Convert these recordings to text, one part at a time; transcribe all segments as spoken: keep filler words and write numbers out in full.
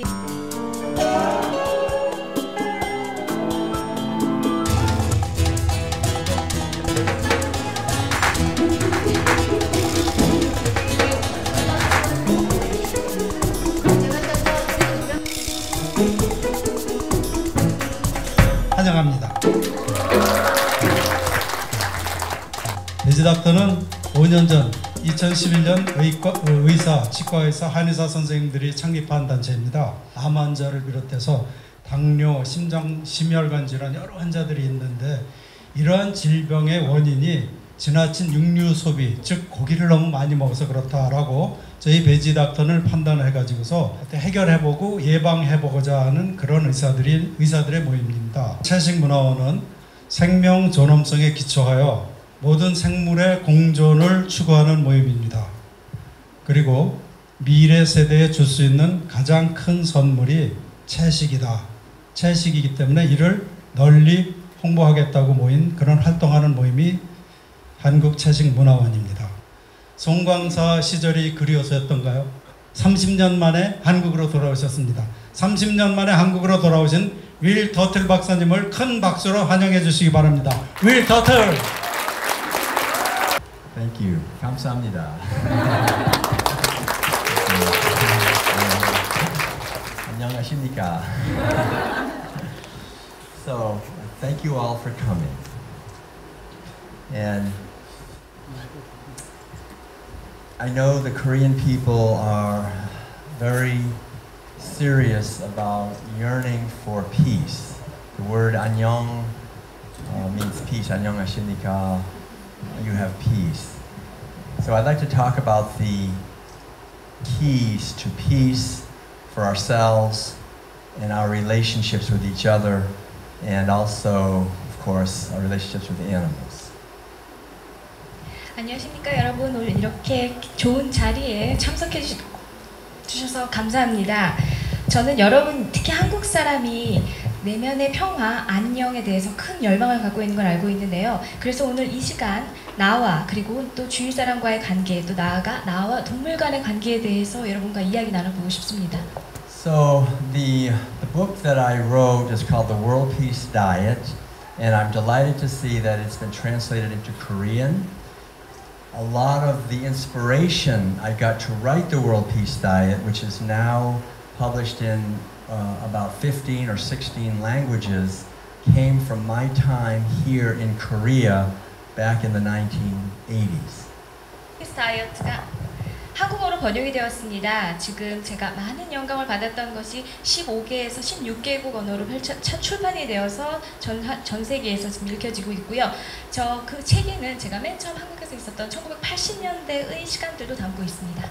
뒤에 환영합니다. 베지닥터는 오 년 전 이천십일 년 의과, 의사, 치과의사, 한의사 선생님들이 창립한 단체입니다. 암 환자를 비롯해서 당뇨, 심장, 심혈관 질환 여러 환자들이 있는데 이러한 질병의 원인이 지나친 육류 소비, 즉 고기를 너무 많이 먹어서 그렇다라고 저희 베지닥터를 판단해가지고서 해결해보고 예방해보고자 하는 그런 의사들이 의사들의 모임입니다. 채식문화원은 생명 존엄성에 기초하여 모든 생물의 공존을 추구하는 모임입니다. 그리고 미래 세대에 줄 수 있는 가장 큰 선물이 채식이다. 채식이기 때문에 이를 널리 홍보하겠다고 모인 그런 활동하는 모임이 한국채식문화원입니다. 송광사 시절이 그리워서였던가요? 삼십 년 만에 한국으로 돌아오셨습니다. 삼십 년 만에 한국으로 돌아오신 윌 더틀 박사님을 큰 박수로 환영해 주시기 바랍니다. 윌 더틀! Thank you. 감사합니다. 안녕하십니까. So, thank you all for coming. And I know the Korean people are very serious about yearning for peace. The word 안녕 uh, means peace. 안녕하십니까. You have peace. So I'd like to talk about the keys to peace for ourselves and our relationships with each other, and also, of course, our relationships with the animals. 안녕하십니까 여러분. 오늘 이렇게 좋은 자리에 참석해 주, 주셔서 감사합니다. 저는 여러분, 특히 한국 사람이 내면의 평화, 안녕에 대해서 큰 열망을 갖고 있는 걸 알고 있는데요. 그래서 오늘 이 시간 나와 그리고 또 주위 사람과의 관계, 또 나아가 나와 동물 간의 관계에 대해서 여러분과 이야기 나눠보고 싶습니다. So the, the book that I wrote is called The World Peace Diet, and I'm delighted to see that it's been translated into Korean. A lot of the inspiration I got to write The World Peace Diet, which is now published in uh, about fifteen or sixteen languages, came from my time here in Korea back in the nineteen eighties. 피스 다이어트가 한국어로 번역이 되었습니다. 지금 제가 많은 영감을 받았던 것이 십오 개에서 십육 개국 언어로 펼쳐, 출판이 되어서 전, 전 세계에서 지금 읽혀지고 있고요. 저 그 책에는 제가 맨 처음 한국에서 있었던 천구백팔십 년대의 시간들도 담고 있습니다.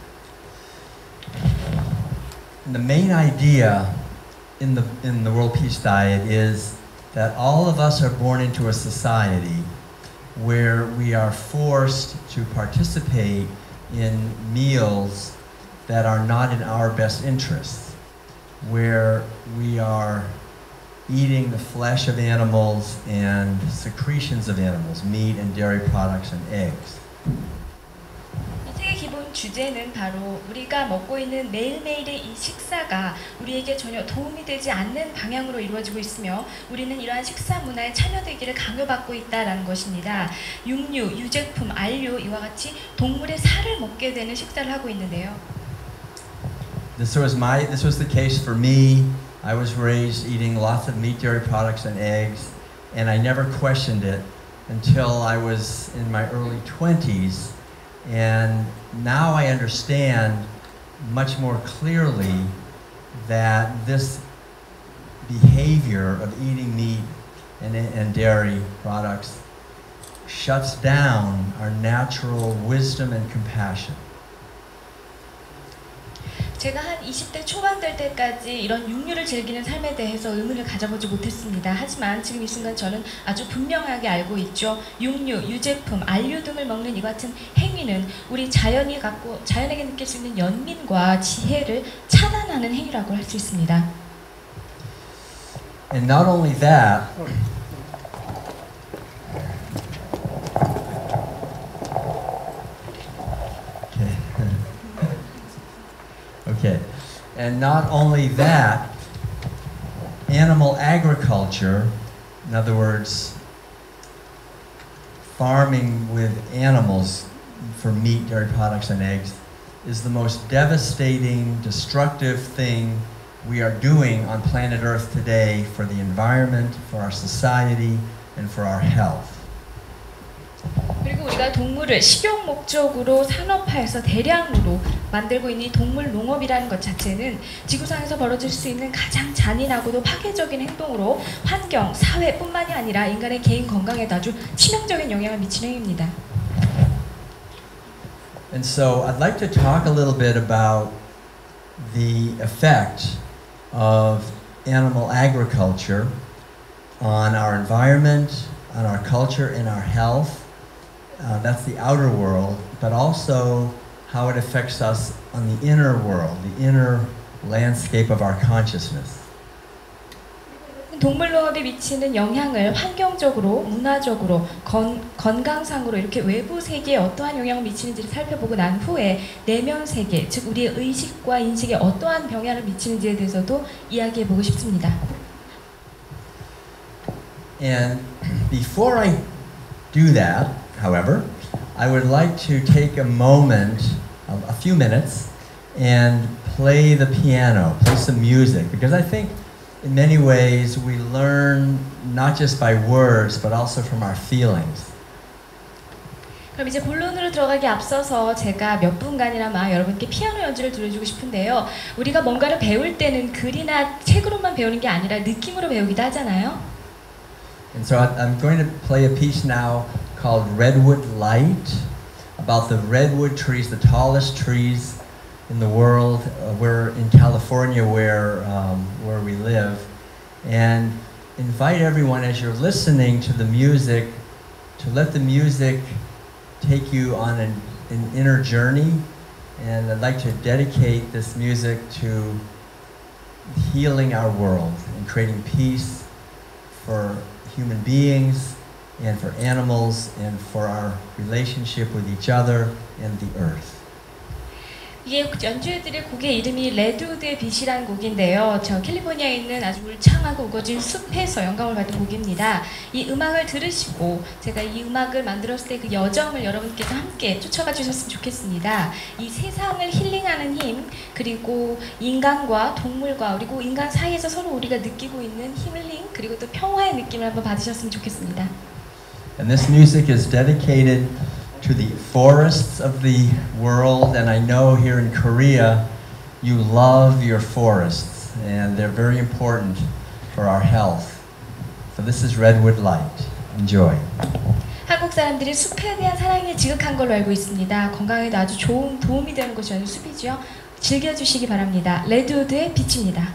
And the main idea in the, in the World Peace Diet is that all of us are born into a society where we are forced to participate in meals that are not in our best interests, where we are eating the flesh of animals and secretions of animals, meat and dairy products and eggs. 책의 기본 주제는 바로 우리가 먹고 있는 매일매일의 이 식사가 우리에게 전혀 도움이 되지 않는 방향으로 이루어지고 있으며 우리는 이러한 식사 문화에 참여되기를 강요받고 있다는 것입니다. 육류, 유제품, 안료 이와 같이 동물의 살을 먹게 되는 식사를 하고 있는데요. This was my this was the case for me. I was raised eating lots of meat, dairy products and eggs, and I never questioned it until I was in my early twenties. And now I understand much more clearly that this behavior of eating meat and, and dairy products shuts down our natural wisdom and compassion. 제가 한 이십 대 초반 될 때까지 이런 육류를 즐기는 삶에 대해서 의문을 가져보지 못했습니다. 하지만 지금 이 순간 저는 아주 분명하게 알고 있죠. 육류, 유제품, 안료 등을 먹는 이 같은 행위는 우리 자연이 갖고 자연에게 느낄 수 있는 연민과 지혜를 차단하는 행위라고 할 수 있습니다. And not only that, okay, And not only that, animal agriculture, in other words, farming with animals for meat, dairy products, and eggs, is the most devastating, destructive thing we are doing on planet Earth today for the environment, for our society, and for our health. 그리고 우리가 동물을 식용 목적으로 산업화해서 대량으로 만들고 있는 이 동물 농업이라는 것 자체는 지구상에서 벌어질 수 있는 가장 잔인하고도 파괴적인 행동으로 환경, 사회뿐만이 아니라 인간의 개인 건강에도 아주 치명적인 영향을 미치는 행위입니다. And so I'd like to talk a little bit about the effect of animal agriculture on our environment, on our culture, and our health. Uh, that's the outer world, but also how it affects us on the inner world, the inner landscape of our consciousness. 동물 농업에 미치는 영향을 환경적으로, 문화적으로, 건, 건강상으로 이렇게 외부 세계에 어떠한 영향을 미치는지를 살펴보고 난 후에 내면 세계, 즉 우리의 의식과 인식에 어떠한 영향을 미치는지에 대해서도 이야기해보고 싶습니다. And before I do that, however, I would like to take a moment, a few minutes, and play the piano, play some music, because I think in many ways we learn not just by words, but also from our feelings. 그럼 이제 본론으로 들어가기 앞서서 제가 몇 분간이나마 여러분께 피아노 연주를 들려주고 싶은데요. 우리가 뭔가를 배울 때는 글이나 책으로만 배우는 게 아니라 느낌으로 배우기도 하잖아요. And so I'm going to play a piece now called Redwood Light, about the redwood trees, the tallest trees in the world. Uh, we're in California where, um, where we live. And invite everyone as you're listening to the music to let the music take you on an, an inner journey. And I'd like to dedicate this music to healing our world and creating peace for human beings and for animals and for our relationship with each other and the earth. 이게 연주해드릴 곡의 이름이 레드우드의 빛이라는 곡인데요. 저 캘리포니아에 있는 아주 울창하고 우거진 숲에서 영감을 받은 곡입니다. 이 음악을 들으시고 제가 이 음악을 만들었을 때 그 여정을 여러분께서 함께 쫓아가 주셨으면 좋겠습니다. 이 세상을 힐링하는 힘, 그리고 인간과 동물과 그리고 인간 사이에서 서로 우리가 느끼고 있는 힐링, 그리고 또 평화의 느낌을 한번 받으셨으면 좋겠습니다. And this music is dedicated to the forests of the world, and I know here in Korea you love your forests and they're very important for our health. So this is Redwood Light. Enjoy. 한국 사람들이 숲에 대한 사랑이 지극한 걸로 알고 있습니다. 건강에도 아주 좋은 도움이 되는 것이 아주 숲이죠. 즐겨주시기 바랍니다. 레드우드의 빛입니다.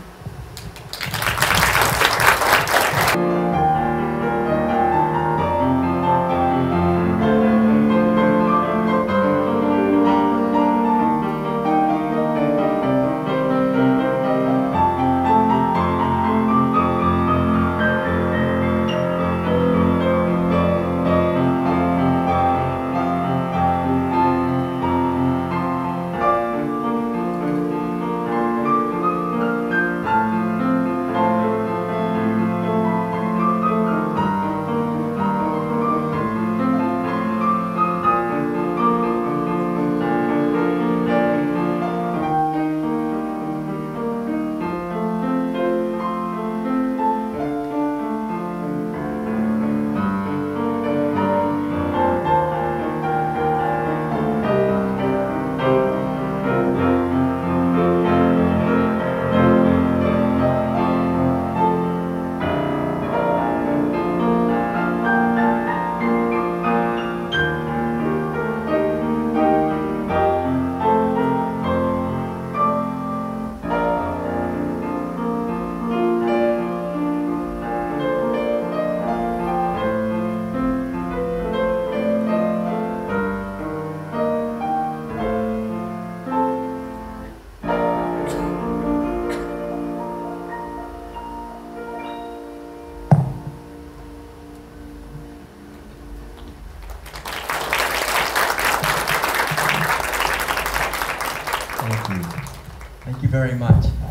Thank you. Thank you very much.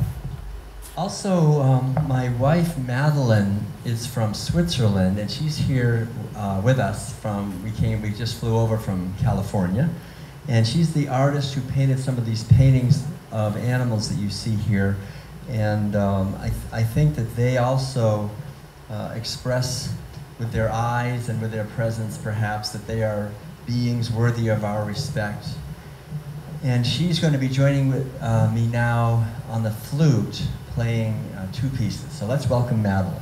also, um, my wife Madeline is from Switzerland, and she's here uh, with us. From we came, we just flew over from California, and she's the artist who painted some of these paintings of animals that you see here. And um, I, th I think that they also uh, express with their eyes and with their presence, perhaps, that they are beings worthy of our respect. And she's going to be joining with, uh, me now on the flute, playing uh, two pieces. So let's welcome Madeline.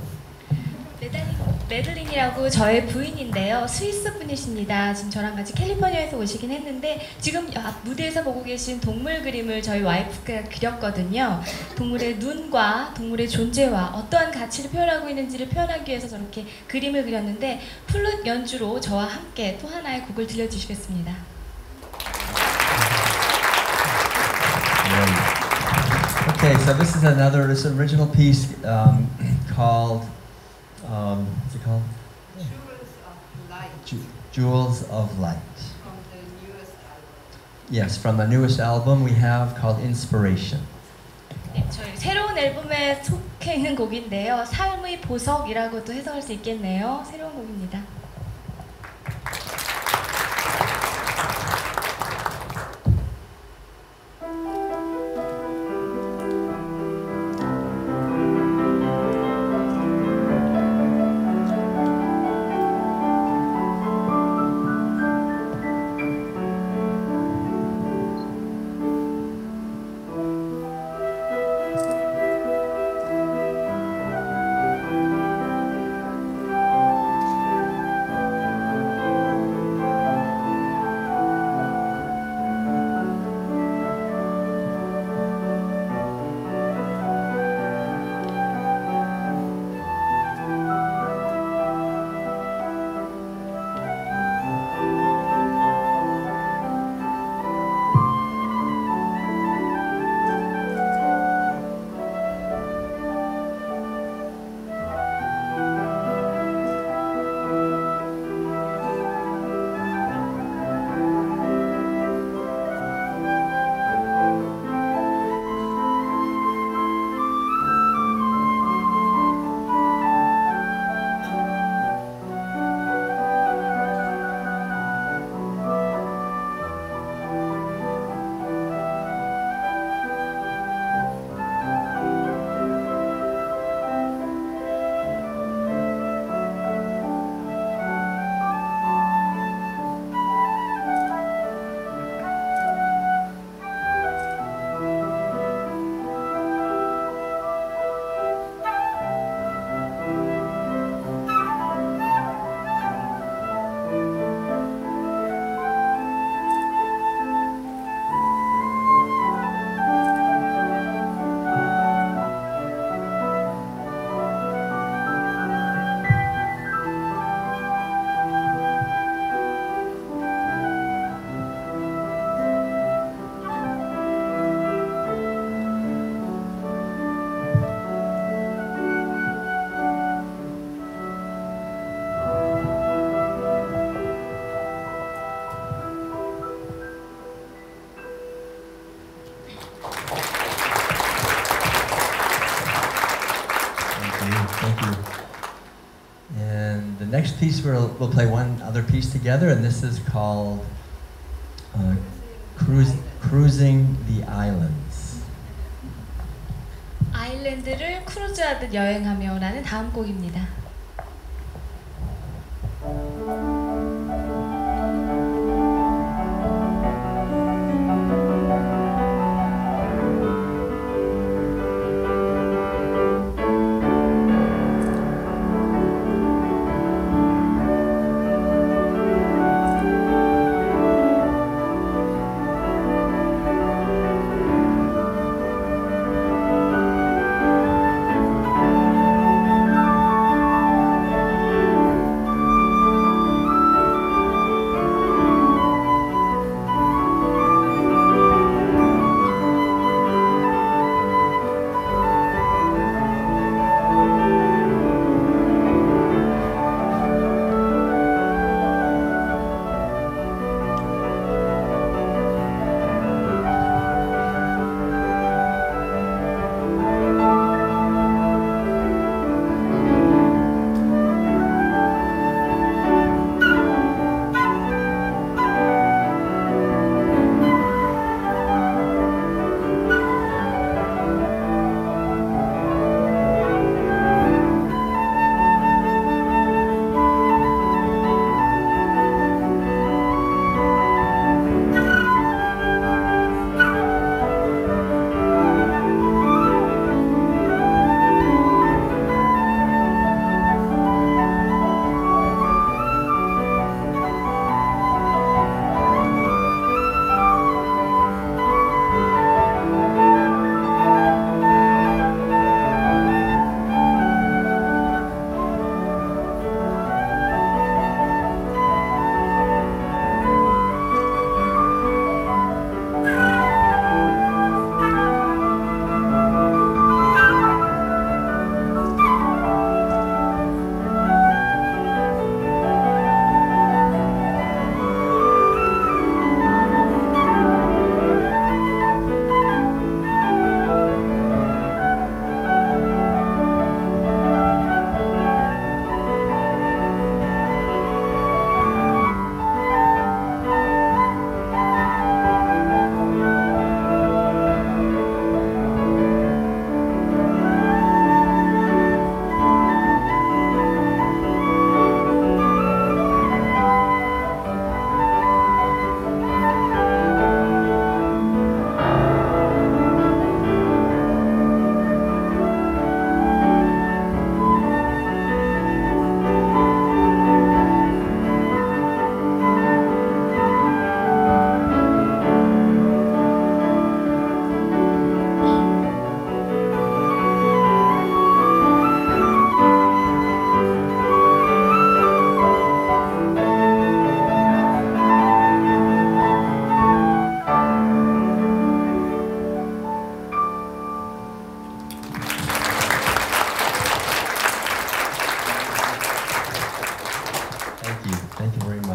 메들린이라고 저의 부인인데요. 스위스 분이십니다. 지금 저랑 같이 캘리포니아에서 오시긴 했는데 지금 앞 무대에서 보고 계신 동물 그림을 저희 와이프가 그렸거든요. 동물의 눈과 동물의 존재와 어떠한 가치를 표현하고 있는지를 표현하기 위해서 저렇게 그림을 그렸는데 플룻 연주로 저와 함께 또 하나의 곡을 들려주시겠습니다. Okay, so this is another, this original piece um, called, um, what's it called? Jewels of Light. Ju Jewels of Light. From the newest album. Yes, from the newest album we have called Inspiration. 네, 저희 새로운 앨범에 속해 있는 곡인데요. 삶의 보석이라고도 해석할 수 있겠네요. 새로운 곡입니다. Thank you. And the next piece, we'll, we'll play one other piece together, and this is called uh, Cruise, Cruising the Islands. 아일랜드를 크루즈하듯 여행하며라는 다음 곡입니다.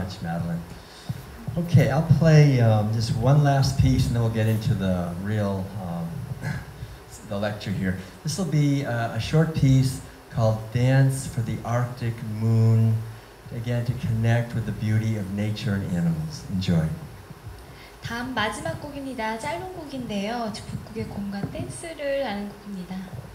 much, Madeline. Okay, I'll play um, just one last piece, and then we'll get into the real um, the lecture here. This will be uh, a short piece called "Dance for the Arctic Moon." Again, to connect with the beauty of nature and animals. Enjoy. 다음 마지막 곡입니다. 짧은 곡인데요. 북극의 곰과 댄스를 하는 곡입니다.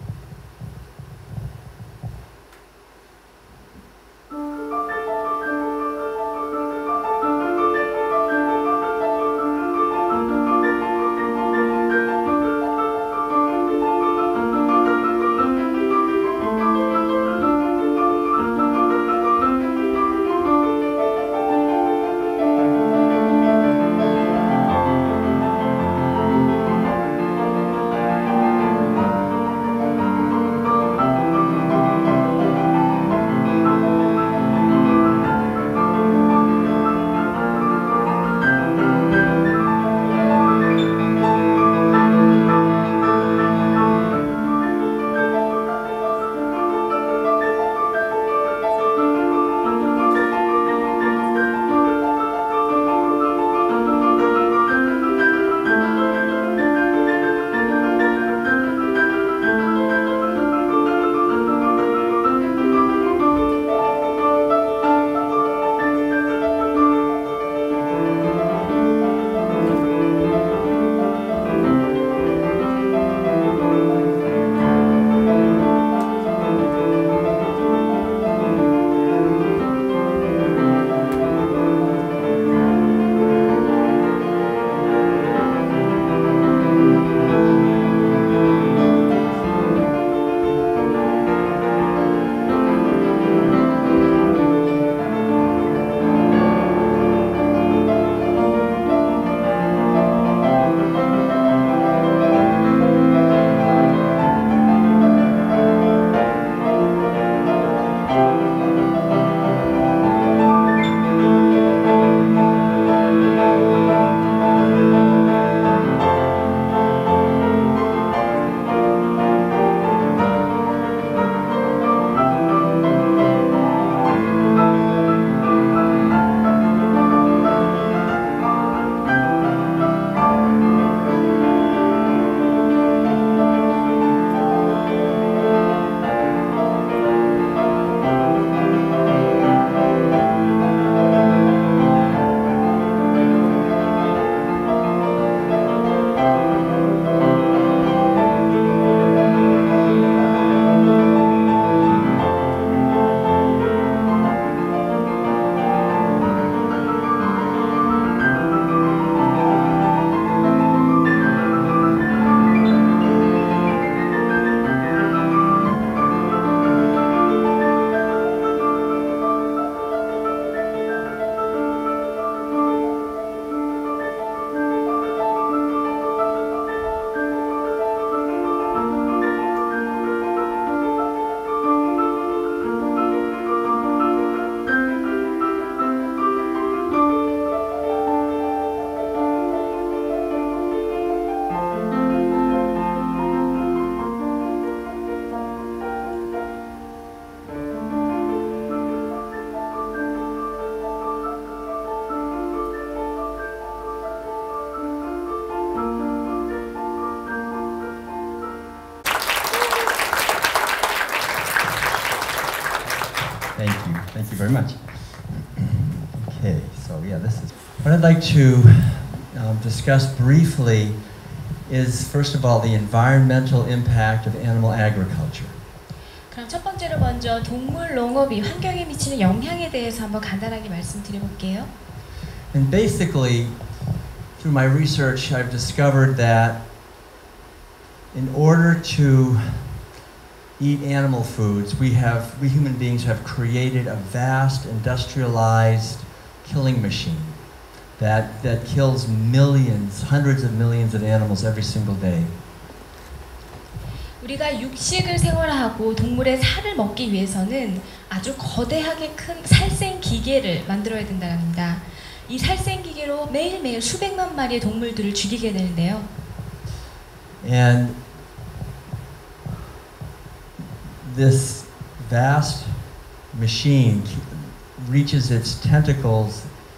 Thank you. Thank you very much. Okay, so yeah, this is what I'd like to um, discuss briefly is, first of all, the environmental impact of animal agriculture. 그럼 첫 번째로 먼저 동물 농업이 환경에 미치는 영향에 대해서 한번 간단하게 말씀드려볼게요. And basically, through my research, I've discovered that in order to eat animal foods, we have, we human beings have created a vast industrialized killing machine that, that kills millions, hundreds of millions of animals every single day. 우리가 육식을 생활화하고 동물의 살을 먹기 위해서는 아주 거대하게 큰 살생 기계를 만들어야 된다는 겁니다. 이 살생 기계로 매일매일 수백만 마리의 동물들을 죽이게 되는데요. And this vast machine reaches its tentacles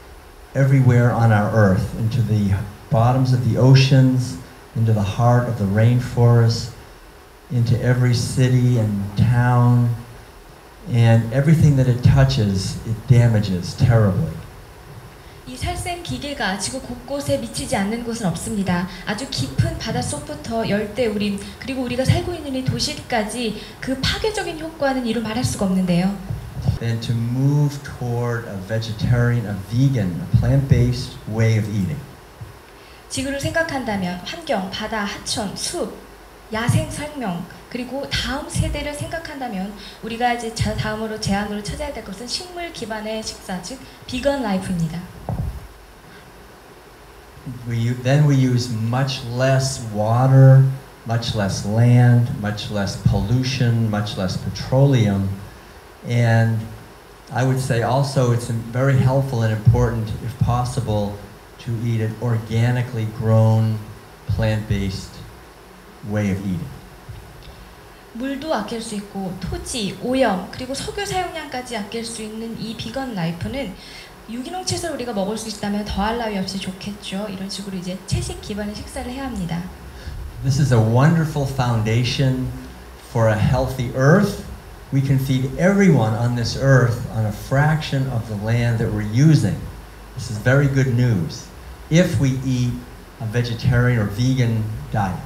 everywhere on our earth, into the bottoms of the oceans, into the heart of the rainforest, into every city and town, and everything that it touches, it damages terribly. 이 살생 기계가 지구 곳곳에 미치지 않는 곳은 없습니다. 아주 깊은 바닷속부터 열대우림 그리고 우리가 살고 있는 이 도시까지 그 파괴적인 효과는 이루 말할 수가 없는데요. Than to move toward a vegetarian, a vegan, a plant-based way of eating. 지구를 생각한다면 환경, 바다, 하천, 숲, 야생 생명 그리고 다음 세대를 생각한다면 우리가 이제 다음으로 제안으로 찾아야 될 것은 식물 기반의 식사, 즉 비건 라이프입니다. We, then we use much less water, much less land, much less pollution, much less petroleum, and I would say also it's very helpful and important, if possible, to eat an organically grown, plant-based way of eating. 물도 아낄 수 있고 토지, 오염, 그리고 석유 사용량까지 아낄 수 있는 이 비건 라이프는 유기농 채소를 우리가 먹을 수 있다면 더할 나위 없이 좋겠죠. 이런 식으로 이제 채식 기반의 식사를 해야 합니다. This is a wonderful foundation for a healthy earth. We can feed everyone on this earth on a fraction of the land that we're using. This is very good news if we eat a vegetarian or vegan diet.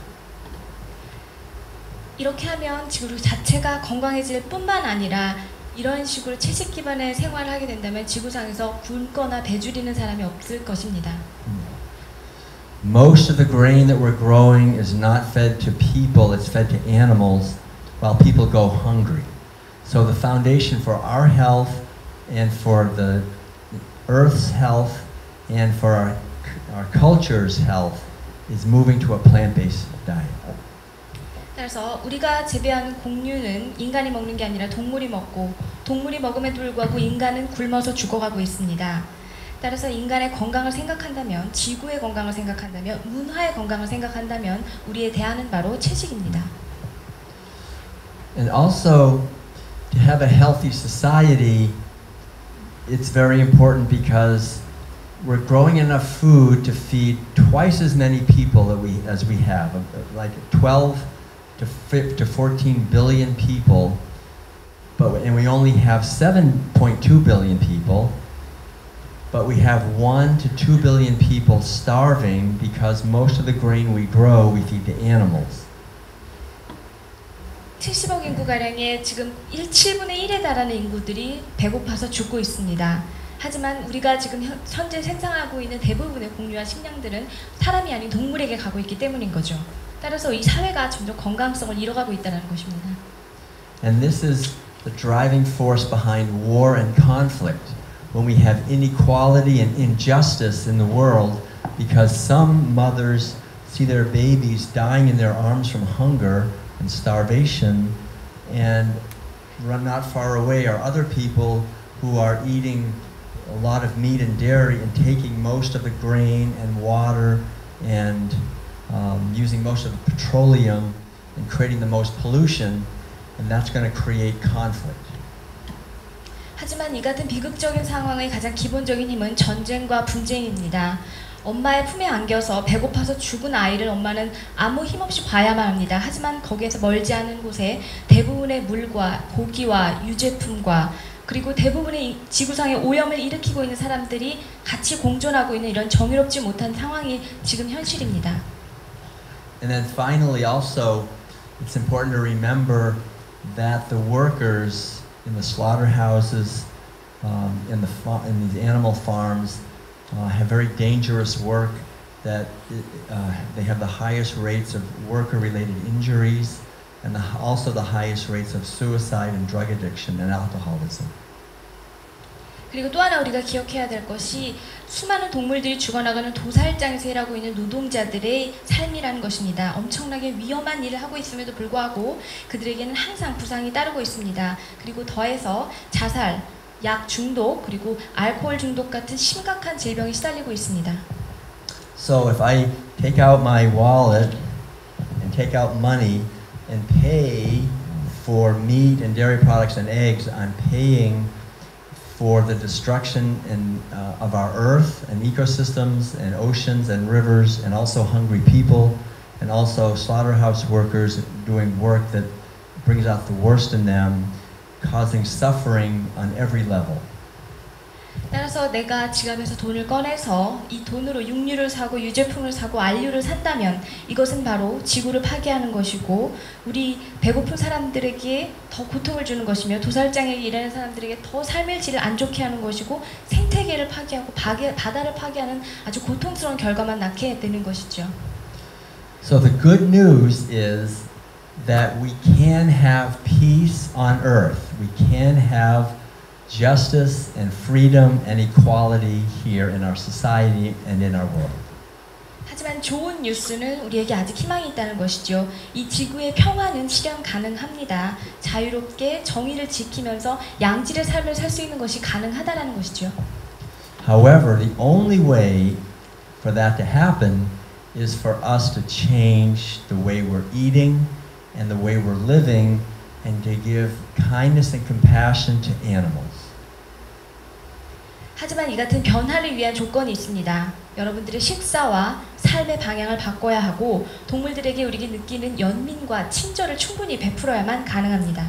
이렇게 하면 지구 자체가 건강해질 뿐만 아니라 이런 식으로 채식 기반의 생활을 하게 된다면 지구상에서 굶거나 배줄이는 사람이 없을 것입니다. Most of the grain that we're growing is not fed to people, it's fed to animals while people go hungry. So the foundation for our health and for the earth's health and for our, our culture's health is moving to a plant-based diet. 따라서 우리가 재배하는 곡류는 인간이 먹는 게 아니라 동물이 먹고 동물이 먹음에도 불구하고 인간은 굶어서 죽어가고 있습니다. 따라서 인간의 건강을 생각한다면 지구의 건강을 생각한다면 문화의 건강을 생각한다면 우리의 대안은 바로 채식입니다. And also to have a healthy society, it's very important because we're growing enough food to feed twice as many people that we, as we have, like twelve to fourteen billion people, but and we only have seven point two billion people, but we have one to two billion people starving because most of the grain we grow we feed to animals. 칠십억 인구가량의 지금 칠분의 일에 달하는 인구들이 배고파서 죽고 있습니다. 하지만 우리가 지금 현재 생산하고 있는 대부분의 곡류와 식량들은 사람이 아닌 동물에게 가고 있기 때문인 거죠. 따라서 이 사회가 점점 건강성을 잃어가고 있다는 것입니다. And this is the driving force behind war and conflict. When we have inequality and injustice in the world because some mothers see their babies dying in their arms from hunger and starvation, and run not far away are other people who are eating a lot of meat and dairy and taking most of the grain and water and um, using most of the petroleum and creating the most pollution, and that's going to create conflict. 하지만 이 같은 비극적인 상황의 가장 기본적인 힘은 전쟁과 분쟁입니다. 엄마의 품에 안겨서 배고파서 죽은 아이를 엄마는 아무 힘없이 봐야만 합니다. 하지만 거기에서 멀지 않은 곳에 대부분의 물과 고기와 유제품과 그리고 대부분의 지구상의 오염을 일으키고 있는 사람들이 같이 공존하고 있는 이런 정의롭지 못한 상황이 지금 현실입니다. And then finally also, it's important to remember that the workers in the slaughterhouses, um, in, the fa in these animal farms, uh, have very dangerous work, that uh, they have the highest rates of worker-related injuries and the, also the highest rates of suicide and drug addiction and alcoholism. 그리고 또 하나 우리가 기억해야 될 것이 수많은 동물들이 죽어나가는 도살장에서 일하고 있는 노동자들의 삶이라는 것입니다. 엄청나게 위험한 일을 하고 있음에도 불구하고 그들에게는 항상 부상이 따르고 있습니다. 그리고 더해서 자살, 약 중독, 그리고 알코올 중독 같은 심각한 질병에 시달리고 있습니다. So if I take out my wallet and take out money and pay for meat and dairy products and eggs, I'm paying for the destruction in, uh, of our earth and ecosystems and oceans and rivers, and also hungry people, and also slaughterhouse workers doing work that brings out the worst in them, causing suffering on every level. 따라서 내가 지갑에서 돈을 꺼내서 이 돈으로 육류를 사고 유제품을 사고 안류를 산다면 이것은 바로 지구를 파괴하는 것이고 우리 배고픈 사람들에게 더 고통을 주는 것이며 도살장에 일하는 사람들에게 더 삶의 질을 안 좋게 하는 것이고 생태계를 파괴하고 바게, 바다를 파괴하는 아주 고통스러운 결과만 낳게 되는 것이죠. So the good news is that we can have peace on earth. We can have justice and freedom and equality here in our society and in our world. 하지만 좋은 뉴스는 우리에게 아직 희망이 있다는 것이죠. 이 지구의 평화는 실현 가능합니다. 자유롭게 정의를 지키면서 양질의 삶을 살 수 있는 것이 가능하다라는 것이죠. However, the only way for that to happen is for us to change the way we're eating and the way we're living and to give kindness and compassion to animals. 하지만 이 같은 변화를 위한 조건이 있습니다. 여러분들의 식사와 삶의 방향을 바꿔야 하고 동물들에게 우리가 느끼는 연민과 친절을 충분히 베풀어야만 가능합니다.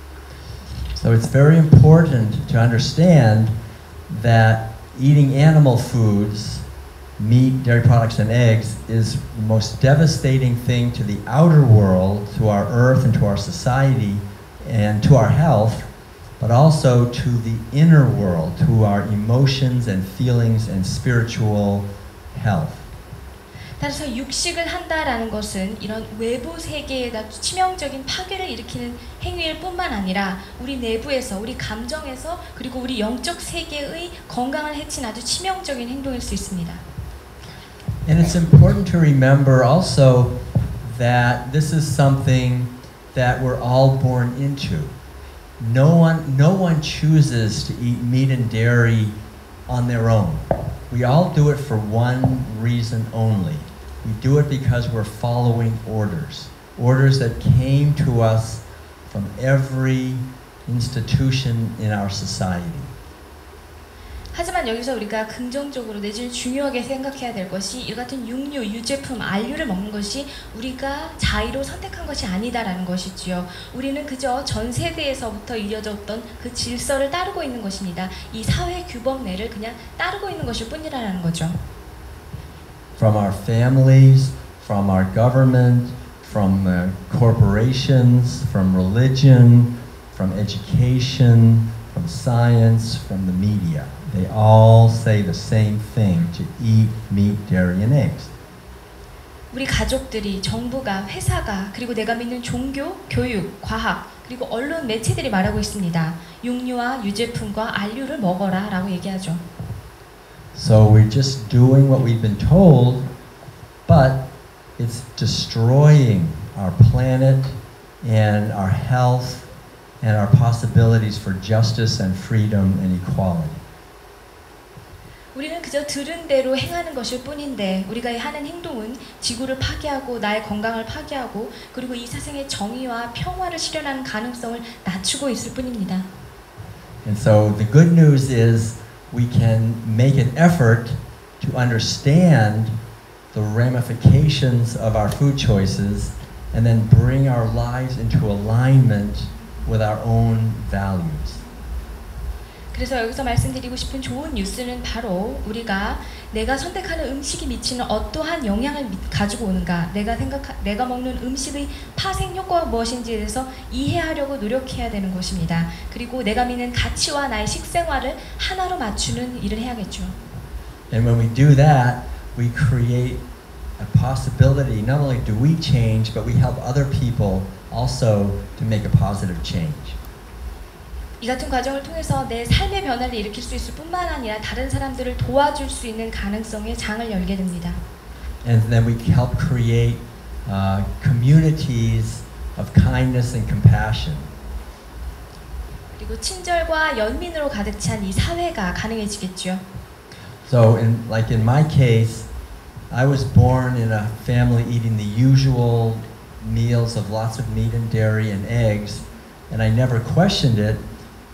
So it's very important to understand that eating animal foods, meat, dairy products, and eggs is the most devastating thing to the outer world, to our earth and to our society and to our health, but also to the inner world, to our emotions and feelings and spiritual health. 따라서 육식을 한다라는 것은 이런 외부 세계에다 치명적인 파괴를 일으키는 행위일 뿐만 아니라 우리 내부에서, 우리 감정에서, 그리고 우리 영적 세계의 건강을 해치는 아주 치명적인 행동일 수 있습니다. And it's important to remember also that this is something that we're all born into. No one, no one chooses to eat meat and dairy on their own. We all do it for one reason only. We do it because we're following orders. Orders that came to us from every institution in our society. 하지만 여기서 우리가 긍정적으로 내지는 중요하게 생각해야 될 것이 이 같은 육류, 유제품, 안류를 먹는 것이 우리가 자의로 선택한 것이 아니다라는 것이지요. 우리는 그저 전 세대에서부터 이어졌던 그 질서를 따르고 있는 것입니다. 이 사회 규범 내를 그냥 따르고 있는 것일 뿐이라는 거죠. From our families, from our government, from uh, corporations, from religion, from education, from science, from the media. They all say the same thing, to eat meat, dairy, and eggs. 우리 가족들이, 정부가, 회사가, 그리고 내가 믿는 종교, 교육, 과학, 그리고 언론 매체들이 말하고 있습니다. 육류와 유제품과 안류를 먹어라 라고 얘기하죠. So we're just doing what we've been told, but it's destroying our planet and our health and our possibilities for justice and freedom and equality. 우리는 그저 들은 대로 행하는 것일 뿐인데 우리가 하는 행동은 지구를 파괴하고 나의 건강을 파괴하고 그리고 이 세상의 정의와 평화를 실현하는 가능성을 낮추고 있을 뿐입니다. And so the good news is we can make an effort to understand the ramifications of our food choices and then bring our lives into alignment with our own values. 그래서 여기서 말씀드리고 싶은 좋은 뉴스는 바로 우리가 내가 선택하는 음식이 미치는 어떠한 영향을 가지고 오는가, 내가 생각, 내가 먹는 음식의 파생 효과가 무엇인지에 대해서 이해하려고 노력해야 되는 것입니다. 그리고 내가 믿는 가치와 나의 식생활을 하나로 맞추는 일을 해야겠죠. And when we do that, we create a possibility. Not only do we change, but we help other people also to make a positive change. 이 같은 과정을 통해서 내 삶의 변화를 일으킬 수 있을 뿐만 아니라 다른 사람들을 도와줄 수 있는 가능성의 장을 열게 됩니다. And then we help create uh, communities of kindness and compassion. 그리고 친절과 연민으로 가득 찬 이 사회가 가능해지겠죠. So, in, like in my case, I was born in a family eating the usual meals of lots of meat and dairy and eggs, and I never questioned it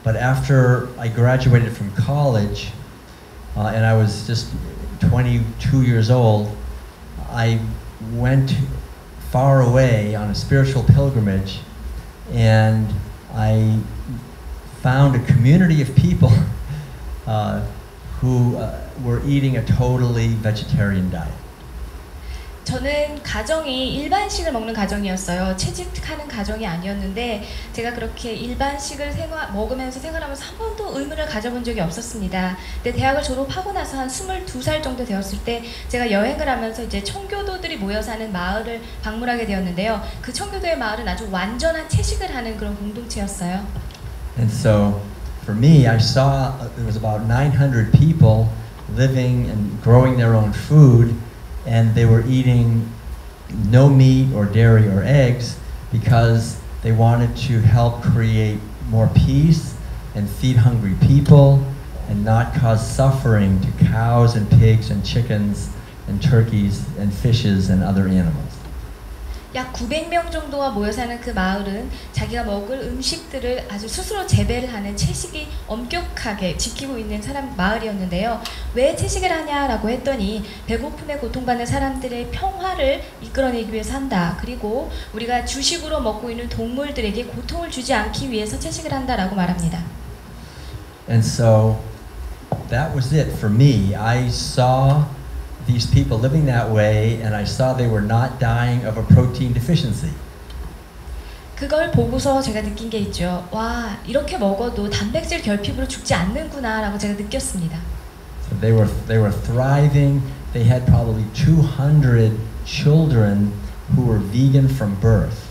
But after I graduated from college, uh, and I was just twenty-two years old, I went far away on a spiritual pilgrimage, and I found a community of people uh, who uh, were eating a totally vegetarian diet. 저는 가정이 일반식을 먹는 가정이었어요. 채식하는 가정이 아니었는데 제가 그렇게 일반식을 생활, 먹으면서 생활하면서 한 번도 의문을 가져본 적이 없었습니다. 근데 대학을 졸업하고 나서 한 스물두 살 정도 되었을 때 제가 여행을 하면서 이제 청교도들이 모여 사는 마을을 방문하게 되었는데요. 그 청교도의 마을은 아주 완전한 채식을 하는 그런 공동체였어요. And so for me, I saw uh, there was about nine hundred people living and growing their own food, and they were eating no meat or dairy or eggs because they wanted to help create more peace and feed hungry people and not cause suffering to cows and pigs and chickens and turkeys and fishes and other animals. 약 구백 명 정도가 모여 사는 그 마을은 자기가 먹을 음식들을 아주 스스로 재배를 하는 채식이 엄격하게 지키고 있는 사람 마을이었는데요. 왜 채식을 하냐라고 했더니 배고픔에 고통받는 사람들의 평화를 이끌어내기 위해서 한다. 그리고 우리가 주식으로 먹고 있는 동물들에게 고통을 주지 않기 위해서 채식을 한다라고 말합니다. And so that was it for me. I saw these people living that way, and I saw they were not dying of a protein deficiency. 그걸 보고서 제가 느낀 게 있죠. 와, 이렇게 먹어도 단백질 결핍으로 죽지 않는구나라고 제가 느꼈습니다. So they were they were thriving. They had probably two hundred children who were vegan from birth.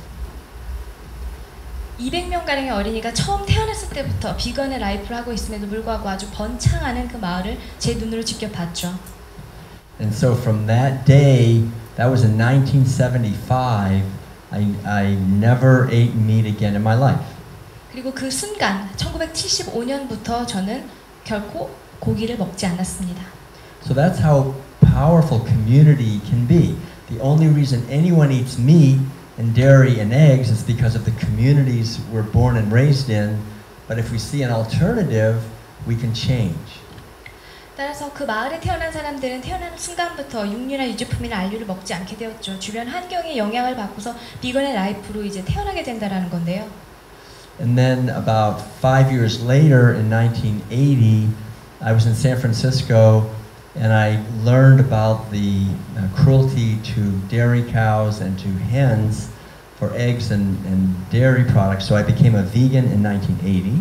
이백 명 가량의 어린이가 처음 태어났을 때부터 비건의 라이프를 하고 있음에도 불구하고 아주 번창하는 그 마을을 제 눈으로 직접 봤죠. And so from that day, that was in nineteen seventy-five, I, I never ate meat again in my life. 그리고 그 순간 천구백칠십오 년부터 저는 결코 고기를 먹지 않았습니다. So that's how powerful community can be. The only reason anyone eats meat and dairy and eggs is because of the communities we're born and raised in. But if we see an alternative, we can change. 따라서 그 마을에 태어난 사람들은 태어나는 순간부터 육류나 유제품이나 알류를 먹지 않게 되었죠. 주변 환경의 영향을 받고서 비건의 라이프로 이제 태어나게 된다라는 건데요. And then about five years later, in nineteen eighty, I was in San Francisco, and I learned about the uh, cruelty to dairy cows and to hens for eggs and, and dairy products. So I became a vegan in nineteen eighty.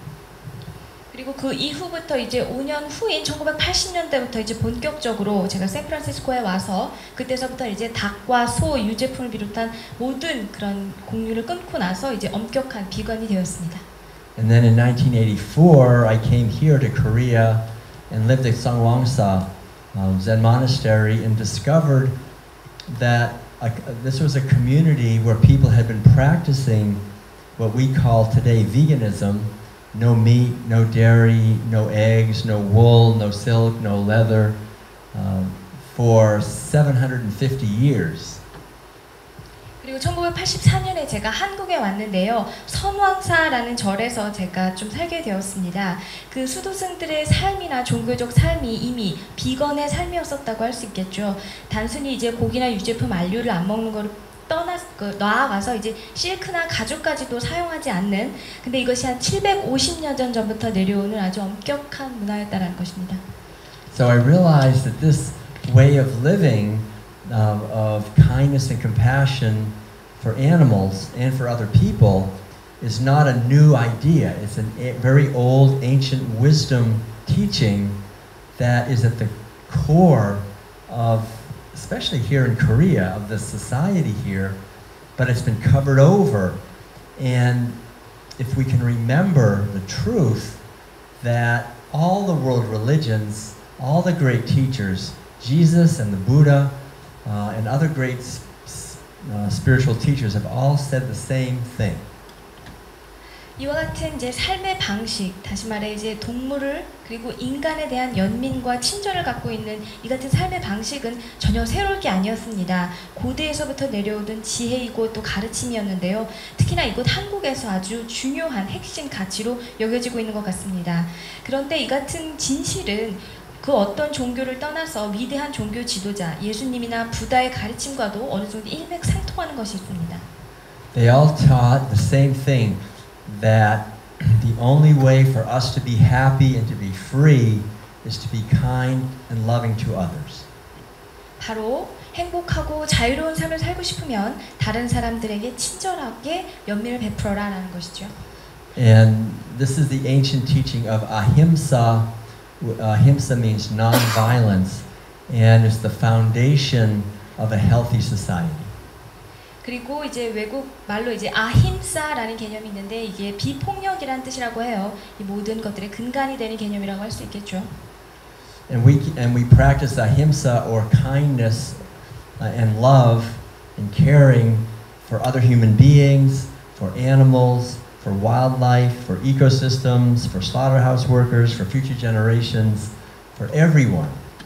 그리고 그 이후부터 이제 오 년 후인 천구백팔십 년대부터 이제 본격적으로 제가 샌프란시스코에 와서 그때서부터 이제 닭과 소, 유제품을 비롯한 모든 그런 곡류를 끊고 나서 이제 엄격한 비건이 되었습니다. And then in nineteen eighty-four, I came here to Korea and lived at Sangwangsa uh, Zen Monastery and discovered that a, this was a community where people had been practicing what we call today veganism. No meat, no dairy, no eggs, no wool, no silk, no leather, uh, for seven hundred fifty years. 그리고 천구백팔십사 년에 제가 한국에 왔는데요. 선왕사라는 절에서 제가 좀 살게 되었습니다. 그 수도승들의 삶이나 종교적 삶이 이미 비건의 삶이었었다고 할 수 있겠죠. 단순히 이제 고기나 유제품, 알류를 안 먹는 거를 떠나 그, 나아가서 이제 실크나 가죽까지도 사용하지 않는, 근데 이것이 한 칠백오십 년 전 전부터 내려오는 아주 엄격한 문화였다라는 것입니다. So I realized that this way of living uh, of kindness and compassion for animals and for other people is not a new idea. It's a very old ancient wisdom teaching that is at the core of, especially here in Korea, of the society here, but it's been covered over. And if we can remember the truth that all the world religions, all the great teachers, Jesus and the Buddha uh, and other great uh, spiritual teachers have all said the same thing. 이와 같은 이제 삶의 방식, 다시 말해 이제 동물을 그리고 인간에 대한 연민과 친절을 갖고 있는 이 같은 삶의 방식은 전혀 새로울 게 아니었습니다. 고대에서부터 내려오던 지혜이고 또 가르침이었는데요. 특히나 이곳 한국에서 아주 중요한 핵심 가치로 여겨지고 있는 것 같습니다. 그런데 이 같은 진실은 그 어떤 종교를 떠나서 위대한 종교 지도자 예수님이나 부다의 가르침과도 어느 정도 일맥상통하는 것이 있습니다. They all taught the same thing, that the only way for us to be happy and to be free is to be kind and loving to others. 바로 행복하고 자유로운 삶을 살고 싶으면 다른 사람들에게 친절하게 연민을 베풀어라라는 것이죠. And this is the ancient teaching of ahimsa. Ahimsa means non-violence, and is the foundation of a healthy society. 그리고 이제 외국 말로 이제 아힘사라는 개념이 있는데 이게 비폭력이라는 뜻이라고 해요. 이 모든 것들의 근간이 되는 개념이라고 할 수 있겠죠. And we and we practice ahimsa or kindness uh, and love and caring for other human beings, for animals, for wildlife, for ecosystems, for slaughterhouse workers, for future generations, for everyone.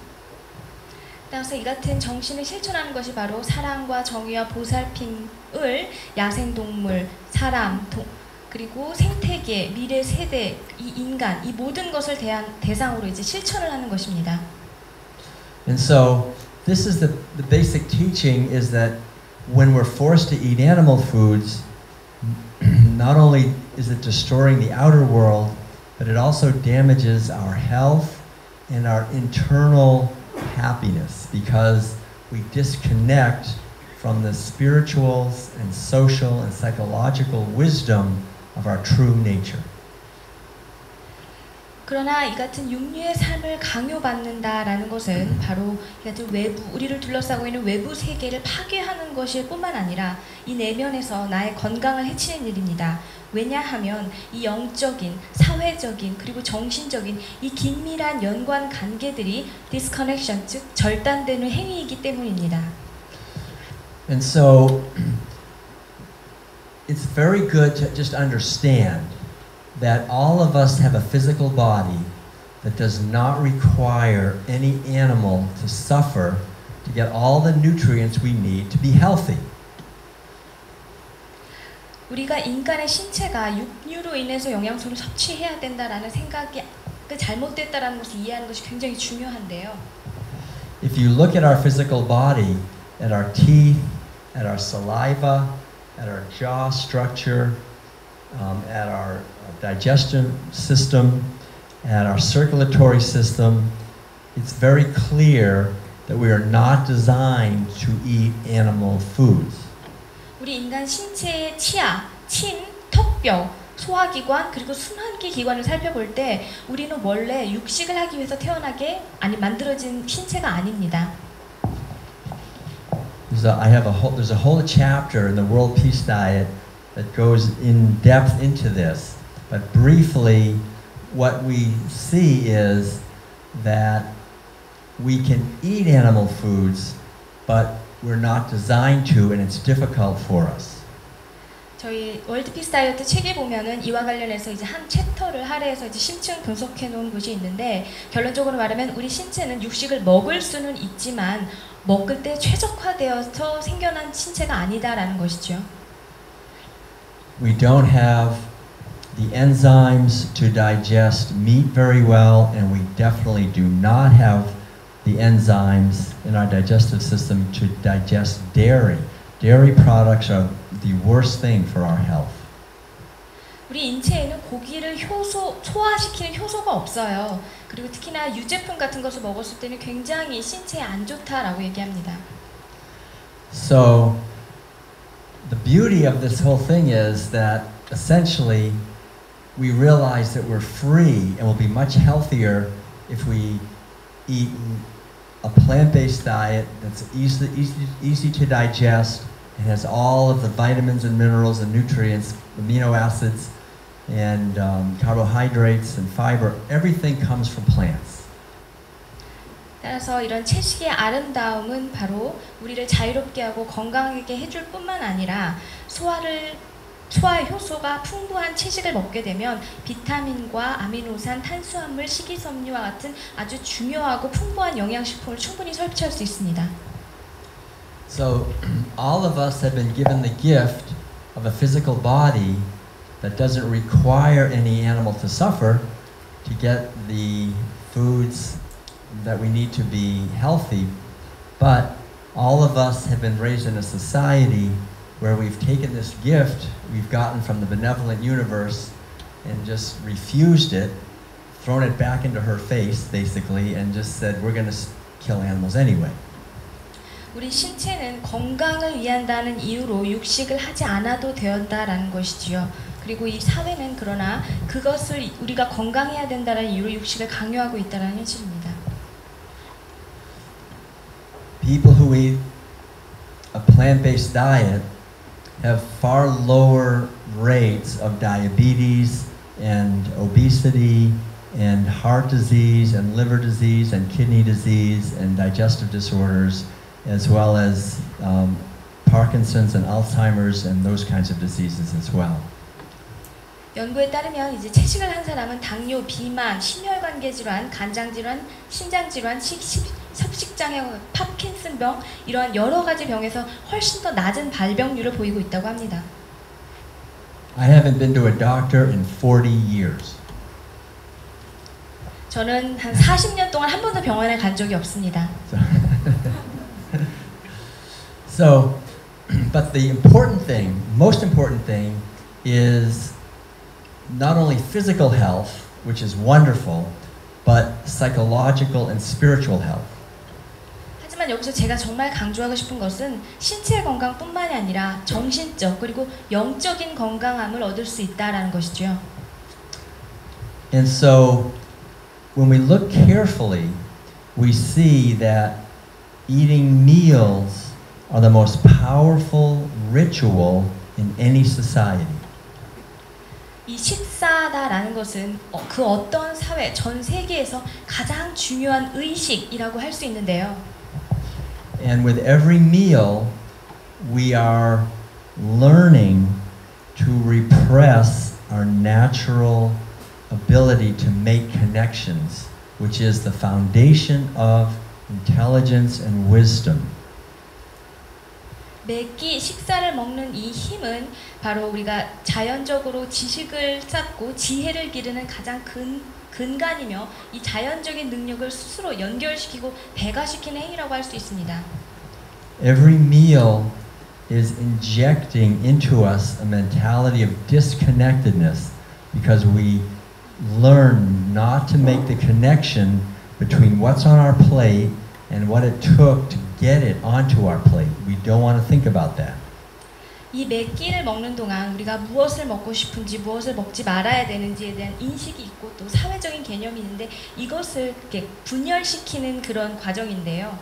따라서 이 같은 정신을 실천하는 것이 바로 사랑과 정의와 보살핌을 야생동물, 사람, 동, 그리고 생태계, 미래 세대, 이 인간, 이 모든 것을 대한 대상으로 이제 실천을 하는 것입니다. And so this is the, the basic teaching is that when we're forced to eat animal foods, not only is it destroying the outer world, but it also damages our health and our internal happiness because we disconnect from the spiritual and social and psychological wisdom of our true nature. 그러나 이 같은 육류의 삶을 강요받는다라는 것은 바로 이 같은 외부, 우리를 둘러싸고 있는 외부 세계를 파괴하는 것일 뿐만 아니라 이 내면에서 나의 건강을 해치는 일입니다. 왜냐하면 이 영적인, 사회적인, 그리고 정신적인 이 긴밀한 연관 관계들이 disconnection, 즉 절단되는 행위이기 때문입니다. And so it's very good to just understand that all of us have a physical body that does not require any animal to suffer to get all the nutrients we need to be healthy. 우리가 인간의 신체가 육류로 인해서 영양소를 섭취해야 된다라는 생각이 잘못됐다라는 것을 이해하는 것이 굉장히 중요한데요. If you look at our physical body, at our teeth, at our saliva, at our jaw structure, um, at our digestion system, at our circulatory system, it's very clear that we are not designed to eat animal foods. 우리 인간 신체의 치아, 침, 턱뼈, 소화기관 그리고 순환기 기관을 살펴볼 때 우리는 원래 육식을 하기 위해서 태어나게 아니 만들어진 신체가 아닙니다. There's a, I have a whole, there's a whole chapter in the World Peace Diet that goes in depth into this. But briefly, what we see is that we can eat animal foods, but we're not designed to, and it's difficult for us. 저희 월드 피스 다이어트 책에 보면은 이와 관련해서 이제 한 챕터를 할애해서 이제 심층 분석해 놓은 곳이 있는데 결론적으로 말하면 우리 신체는 육식을 먹을 수는 있지만 먹을 때 최적화되어서 생겨난 신체가 아니다라는 것이죠. We don't have the enzymes to digest meat very well, and we definitely do not have the enzymes in our digestive system to digest dairy. Dairy products are the worst thing for our health. 우리 인체에는 고기를 효소, 소화시키는 효소가 없어요. 그리고 특히나 유제품 같은 것을 먹었을 때는 굉장히 신체에 안 좋다라고 얘기합니다. So the beauty of this whole thing is that essentially we realize that we're free and we'll be much healthier if we eat a plant-based diet that's easy, easy, easy to digest and has all of the vitamins and minerals and nutrients, amino acids, and um, carbohydrates and fiber. Everything comes from plants. 따라서 이런 채식의 아름다움은 바로 우리를 자유롭게 하고 건강하게 해줄 뿐만 아니라 소화를 소화 효소가 풍부한 채식을 먹게 되면 비타민과 아미노산, 탄수화물, 식이섬유와 같은 아주 중요하고 풍부한 영양식품을 충분히 섭취할 수 있습니다. So all of us have been given the gift of a physical body that doesn't require any animal to suffer to get the foods that we need to be healthy, but all of us have been raised in a society where we've taken this gift we've gotten from the benevolent universe and just refused it, thrown it back into her face, basically, and just said, we're going to kill animals anyway. 우리 신체는 건강을 위한다는 이유로 육식을 하지 않아도 되었다라는 것이지요. 그리고 이 사회는 그러나 그것을 우리가 건강해야 된다는 이유로 육식을 강요하고 있다는 현실입니다. People who eat a plant-based diet have far lower rates of diabetes and obesity and heart disease and liver disease and kidney disease and digestive disorders, as well as um, Parkinson's and Alzheimer's and those kinds of diseases as well. 연구에 따르면 이제 채식을 한 사람은 당뇨, 비만, 심혈관계 질환, 간장 질환, 신장 질환, 식, 식, 섭식장애, 파킨슨병 이러한 여러 가지 병에서 훨씬 더 낮은 발병률을 보이고 있다고 합니다. I haven't been to a doctor in forty years. 저는 한 사십 년 동안 한 번도 병원에 간 적이 없습니다. So, but the important thing, most important thing, is not only physical health, which is wonderful, but psychological and spiritual health. 하지만 여기서 제가 정말 강조하고 싶은 것은 신체 건강뿐만이 아니라 정신적 그리고 영적인 건강함을 얻을 수 있다라는 것이죠. And so, when we look carefully, we see that eating meals are the most powerful ritual in any society. 이 식사다라는 것은 어, 그 어떤 사회, 전 세계에서 가장 중요한 의식이라고 할 수 있는데요. And with every meal, we are learning to repress our natural ability to make connections, which is the foundation of intelligence and wisdom. 매 끼 식사를 먹는 이 힘은 바로 우리가 자연적으로 지식을 쌓고 지혜를 기르는 가장 근, 근간이며 이 자연적인 능력을 스스로 연결시키고 배가시키는 행위라고 할 수 있습니다. Every meal is injecting into us a mentality of disconnectedness because we learn not to make the connection between what's on our plate and what it took to get it onto our plate. We don't want to think about that. 이 매 끼를 먹는 동안 우리가 무엇을 먹고 싶은지 무엇을 먹지 말아야 되는지에 대한 인식이 있고 또 사회적인 개념이 있는데 이것을 이렇게 분열시키는 그런 과정인데요.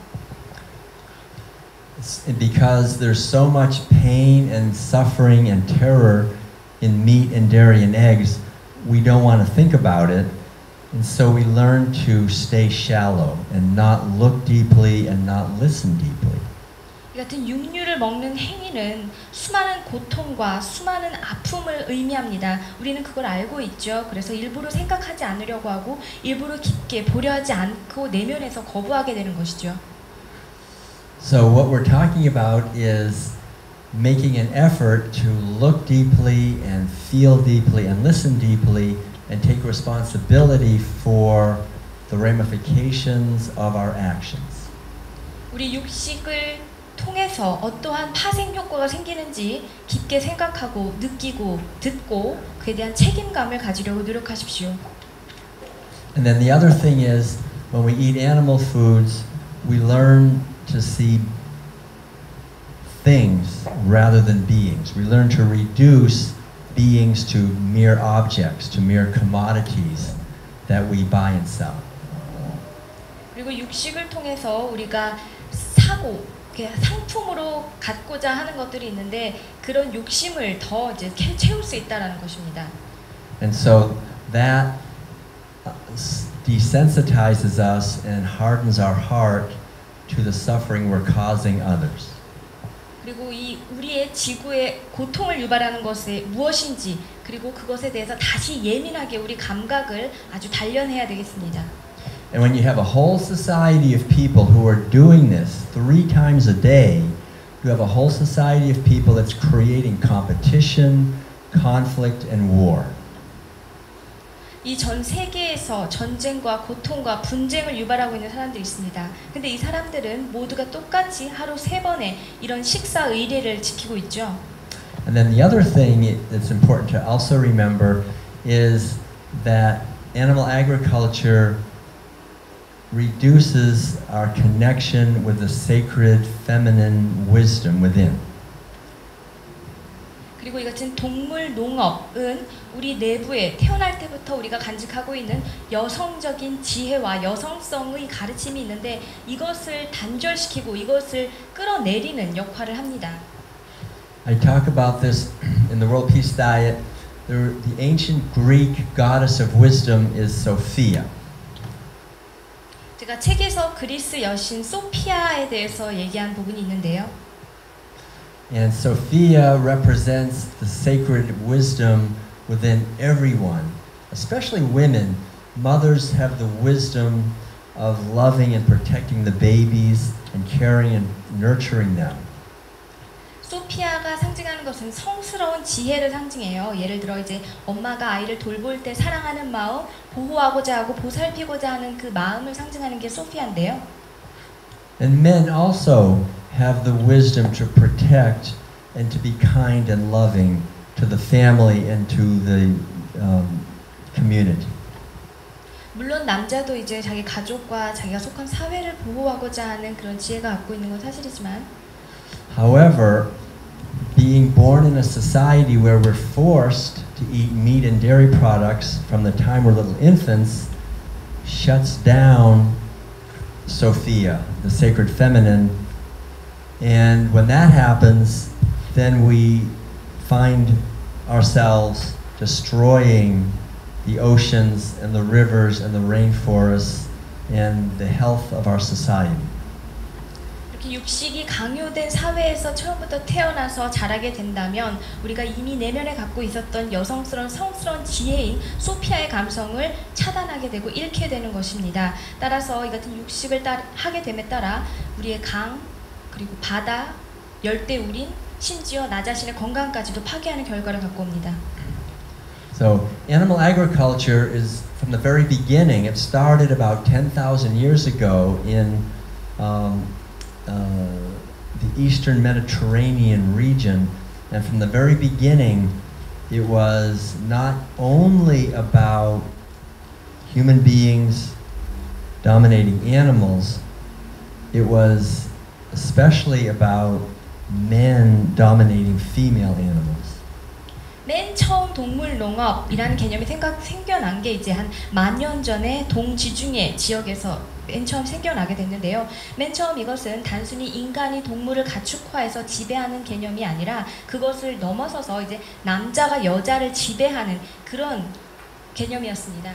It's because there's so much pain and suffering and terror in meat and dairy and eggs, we don't want to think about it. And so we learn to stay shallow and not look deeply and not listen deeply. 이 같은 육류를 먹는 행위는 수많은 고통과 수많은 아픔을 의미합니다. 우리는 그걸 알고 있죠. 그래서 일부러 생각하지 않으려고 하고 일부러 깊게 보려 하지 않고 내면에서 거부하게 되는 것이죠. So what we're talking about is making an effort to look deeply and feel deeply and listen deeply and take responsibility for the ramifications of our actions. 우리 육식을 통해서 어떠한 파생 효과가 생기는지 깊게 생각하고 느끼고 듣고 그에 대한 책임감을 가지려고 노력하십시오. And then the other thing is when we eat animal foods, we learn to see things rather than beings. We learn to reduce beings to mere objects, to mere commodities that we buy and sell. 그리고 육식을 통해서 우리가 사고 상품으로 갖고자 하는 것들이 있는데 그런 욕심을 더 이제 채울 수 있다라는 것입니다. And so that desensitizes us and hardens our heart to the suffering we're causing others. 그리고 이 우리의 지구에 고통을 유발하는 것이 무엇인지 그리고 그것에 대해서 다시 예민하게 우리 감각을 아주 단련해야 되겠습니다. And when you have a whole society of people who are doing this three times a day, you have a whole society of people that's creating competition, conflict, and war. 이 전 세계에서 전쟁과 고통과 분쟁을 유발하고 있는 사람들이 있습니다. 근데 이 사람들은 모두가 똑같이 하루 세 번의 이런 식사 의례를 지키고 있죠. And then the other thing that's important to also remember is that animal agriculture reduces our connection with the sacred feminine wisdom within. 그리고 이 같은 동물 농업은 우리 내부에 태어날 때부터 우리가 간직하고 있는 여성적인 지혜와 여성성의 가르침이 있는데 이것을 단절시키고 이것을 끌어내리는 역할을 합니다. I talk about this in the World Peace Diet. The, the ancient Greek goddess of wisdom is Sophia. 제가 책에서 그리스 여신 소피아에 대해서 얘기한 부분이 있는데요. And Sophia represents the sacred wisdom within everyone, especially women. Mothers have the wisdom of loving and protecting the babies and caring and nurturing them. 소피아가 상징하는 것은 성스러운 지혜를 상징해요. 예를 들어 이제 엄마가 아이를 돌볼 때 사랑하는 마음, 보호하고자 하고 보살피고자 하는 그 마음을 상징하는 게 소피아인데요. And men also have the wisdom to protect and to be kind and loving to the family and to the um, community. 물론 남자도 이제 자기 가족과 자기가 속한 사회를 보호하고자 하는 그런 지혜가 갖고 있는 건 사실이지만 However, being born in a society where we're forced to eat meat and dairy products from the time we're little infants shuts down Sophia, the sacred feminine. And when that happens, then we find ourselves destroying the oceans and the rivers and the rainforests and the health of our society. 이렇게 육식이 강요된 사회에서 처음부터 태어나서 자라게 된다면 우리가 이미 내면에 갖고 있었던 여성스러운 성스러운 지혜인 소피아의 감성을 차단하게 되고 잃게 되는 것입니다. 따라서 이 같은 육식을 따, 하게 됨에 따라 우리의 강 그리고 바다, 열대우린, 심지어 나 자신의 건강까지도 파괴하는 결과를 갖고 옵니다. So animal agriculture is from the very beginning. It started about ten thousand years ago in um, uh, the eastern Mediterranean region, and from the very beginning, it was not only about human beings dominating animals. It was especially about men dominating female animals. 맨 처음 동물 농업이라는 개념이 생각, 생겨난 게 이제 한 만 년 전에 동지중해 지역에서 맨 처음 생겨나게 됐는데요. 맨 처음 이것은 단순히 인간이 동물을 가축화해서 지배하는 개념이 아니라 그것을 넘어서서 이제 남자가 여자를 지배하는 그런 개념이었습니다.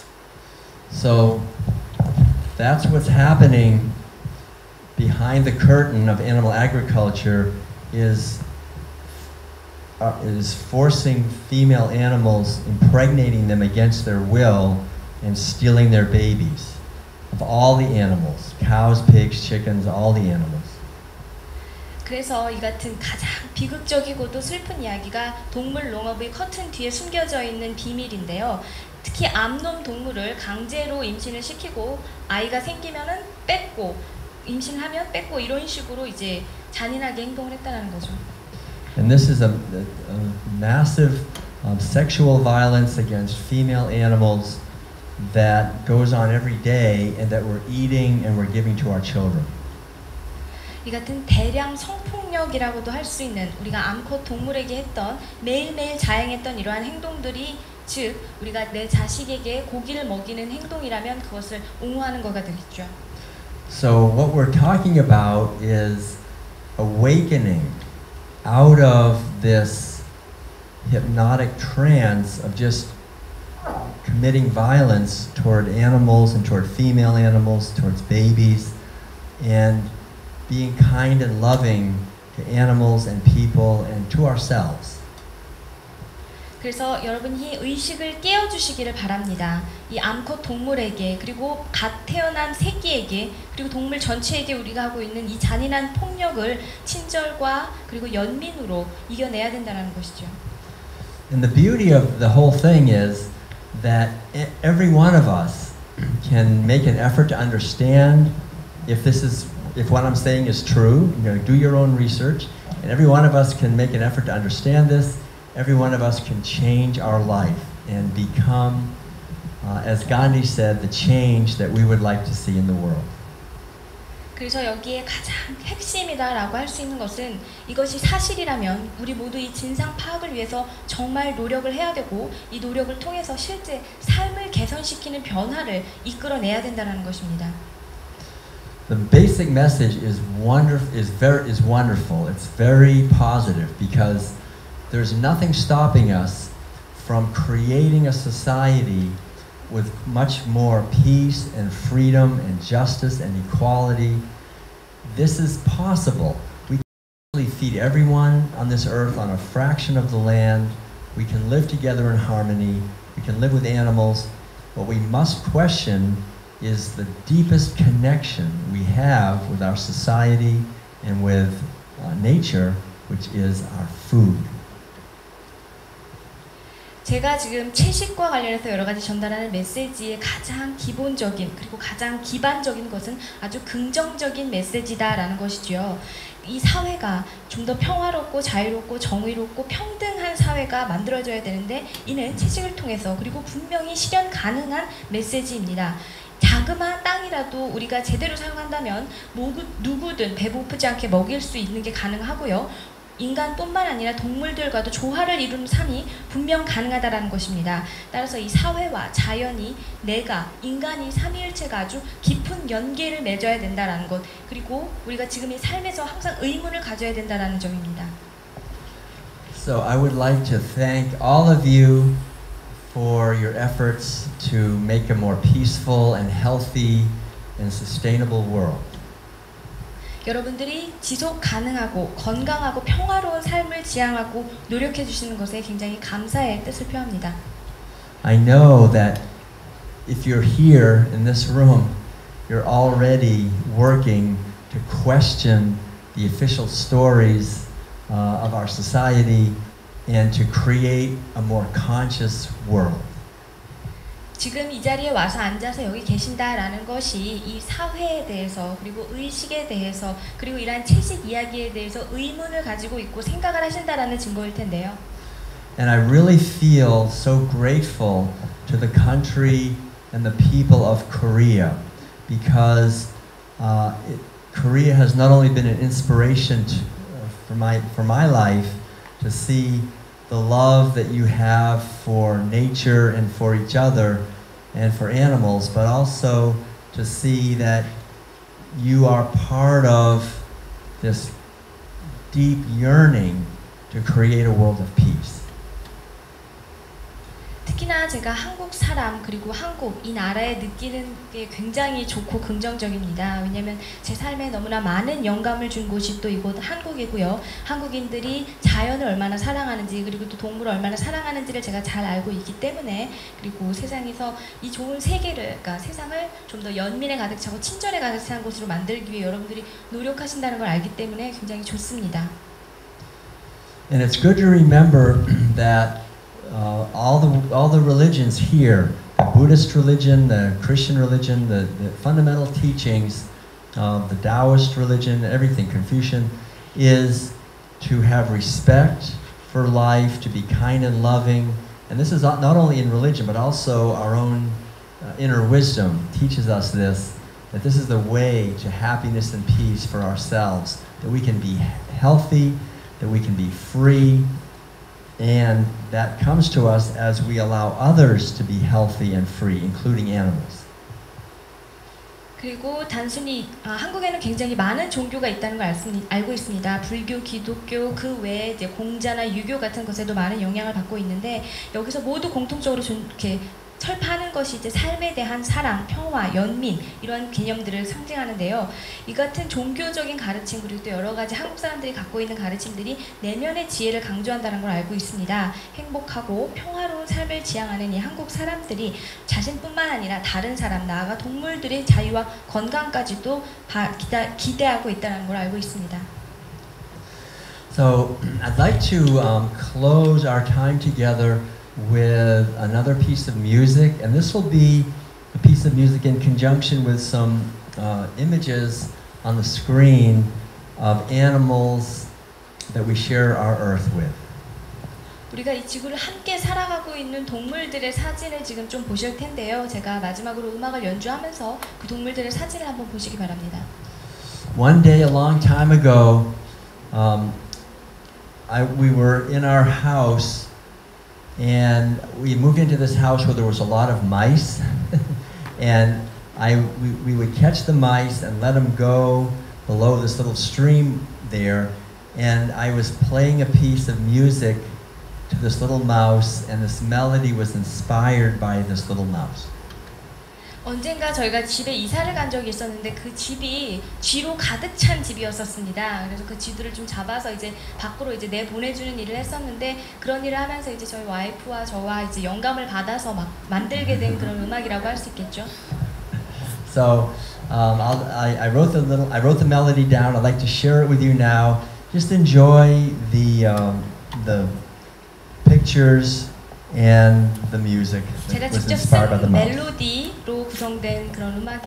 So that's what's happening behind the curtain of animal agriculture is uh, is forcing female animals, impregnating them against their will, and stealing their babies of all the animals, cows, pigs, chickens, all the animals. 그래서 이 같은 가장 비극적이고도 슬픈 이야기가 동물 농업의 커튼 뒤에 숨겨져 있는 비밀인데요. 특히 암놈 동물을 강제로 임신을 시키고 아이가 생기면은 뺏고 임신하면 뺏고 이런 식으로 이제 잔인하게 행동을 했다는 거죠. And this is a, a, a massive um, sexual violence against female animals that goes on every day and that we're eating and we're giving to our children. 이 같은 대량 성폭력이라고도 할 수 있는 우리가 암컷 동물에게 했던 매일매일 자행했던 이러한 행동들이 즉 우리가 내 자식에게 고기를 먹이는 행동이라면 그것을 옹호하는 거가 되겠죠. So what we're talking about is awakening out of this hypnotic trance of just committing violence toward animals and toward female animals, towards babies, and being kind and loving to animals and people and to ourselves. 그래서 여러분이 의식을 깨워주시기를 바랍니다. 이 암컷 동물에게 그리고 갓 태어난 새끼에게 그리고 동물 전체에게 우리가 하고 있는 이 잔인한 폭력을 친절과 그리고 연민으로 이겨내야 된다는 것이죠. And the beauty of the whole thing is that every one of us can make an effort to understand if this is, if what I'm saying is true. You know, do your own research, and every one of us can make an effort to understand this. Every one of us can change our life and become, uh, as Gandhi said, the change that we would like to see in the world. 그래서 여기에 가장 핵심이다라고 할 수 있는 것은 이것이 사실이라면 우리 모두 이 진상 파악을 위해서 정말 노력을 해야 되고 이 노력을 통해서 실제 삶을 개선시키는 변화를 이끌어내야 된다는 것입니다. The basic message is wonderful. is very is wonderful. It's very positive because there's nothing stopping us from creating a society with much more peace and freedom and justice and equality. This is possible. We can actually feed everyone on this earth on a fraction of the land. We can live together in harmony. We can live with animals. What we must question is the deepest connection we have with our society and with uh, nature, which is our food. 제가 지금 채식과 관련해서 여러 가지 전달하는 메시지의 가장 기본적인 그리고 가장 기반적인 것은 아주 긍정적인 메시지다라는 것이죠. 이 사회가 좀 더 평화롭고 자유롭고 정의롭고 평등한 사회가 만들어져야 되는데 이는 채식을 통해서 그리고 분명히 실현 가능한 메시지입니다. 자그마한 땅이라도 우리가 제대로 사용한다면 모두, 누구든 배고프지 않게 먹일 수 있는 게 가능하고요. 인간뿐만 아니라 동물들과도 조화를 이루는 삶이 분명 가능하다는 것입니다. 따라서 이 사회와 자연이 내가 인간이 삼위일체가 아주 깊은 연계를 맺어야 된다는 것 그리고 우리가 지금 이 삶에서 항상 의문을 가져야 된다는 점입니다. So I would like to thank all of you for your efforts to make a more peaceful and healthy and sustainable world. 여러분들이 지속 가능하고 건강하고 평화로운 삶을 지향하고 노력해 주시는 것에 굉장히 감사의 뜻을 표합니다. I know that if you're here in this room, you're already working to question the official stories uh, of our society and to create a more conscious world. 지금 이 자리에 와서 앉아서 여기 계신다라는 것이 이 사회에 대해서 그리고 의식에 대해서 그리고 이러한 채식 이야기에 대해서 의문을 가지고 있고 생각을 하신다라는 증거일 텐데요. And I really feel so grateful to the country and the people of Korea because uh, it, Korea has not only been an inspiration to, uh, for my for my life to see the love that you have for nature and for each other and for animals, but also to see that you are part of this deep yearning to create a world of peace. 특히나 제가 한국 사람 그리고 한국 이 나라에 느끼는 게 굉장히 좋고 긍정적입니다. 왜냐하면 제 삶에 너무나 많은 영감을 준 곳이 또 이곳 한국이고요. 한국인들이 자연을 얼마나 사랑하는지 그리고 또 동물을 얼마나 사랑하는지를 제가 잘 알고 있기 때문에 그리고 세상에서 이 좋은 세계를 그러니까 세상을 좀 더 연민에 가득 차고 친절에 가득 찬 곳으로 만들기 위해 여러분들이 노력하신다는 걸 알기 때문에 굉장히 좋습니다. And it's good to remember that Uh, all the all the religions here, the Buddhist religion, the Christian religion, the, the fundamental teachings of the Taoist religion, everything, Confucian, is to have respect for life, to be kind and loving. And this is not only in religion, but also our own uh, inner wisdom teaches us this, that this is the way to happiness and peace for ourselves, that we can be healthy, that we can be free, and that comes to us as we allow others to be healthy and free, including animals. 그리고 단순히 아, 한국에는 굉장히 많은 종교가 있다는 걸 알습니, 알고 있습니다. 불교, 기독교, 그 외에 이제 공자나 유교 같은 것에도 많은 영향을 받고 있는데 여기서 모두 공통적으로 좀 이렇게 철파하는 것이 이제 삶에 대한 사랑, 평화, 연민 이런 개념들을 상징하는데요. 이 같은 종교적인 가르침 그리고 또 여러 가지 한국 사람들이 갖고 있는 가르침들이 내면의 지혜를 강조한다는 걸 알고 있습니다. 행복하고 평화로운 삶을 지향하는 이 한국 사람들이 자신뿐만 아니라 다른 사람, 나아가 동물들의 자유와 건강까지도 바, 기다, 기대하고 있다는 걸 알고 있습니다. So I'd like to um, close our time together with another piece of music, and this will be a piece of music in conjunction with some uh, images on the screen of animals that we share our earth with. 우리가 이 지구를 함께 살아가고 있는 동물들의 사진을 지금 좀 보실 텐데요. 제가 마지막으로 음악을 연주하면서 그 동물들의 사진을 한번 보시기 바랍니다. One day, a long time ago, um, I, we were in our house, and we moved into this house where there was a lot of mice, and I, we, we would catch the mice and let them go below this little stream there, and I was playing a piece of music to this little mouse, and this melody was inspired by this little mouse. 언젠가 저희가 집에 이사를 간 적이 있었는데 그 집이 쥐로 가득 찬 집이었었습니다. 그래서 그 쥐들을 좀 잡아서 이제 밖으로 이제 내 보내주는 일을 했었는데 그런 일을 하면서 이제 저희 와이프와 저와 이제 영감을 받아서 막 만들게 된 그런 음악이라고 할 수 있겠죠. So um, I'll, I, I wrote the little, I wrote the melody down. I'd like to share it with you now. Just enjoy the um, the pictures and the music 제가 that was 직접 inspired by the 쓴 mouse. 멜로디로 구성된 그런 음악.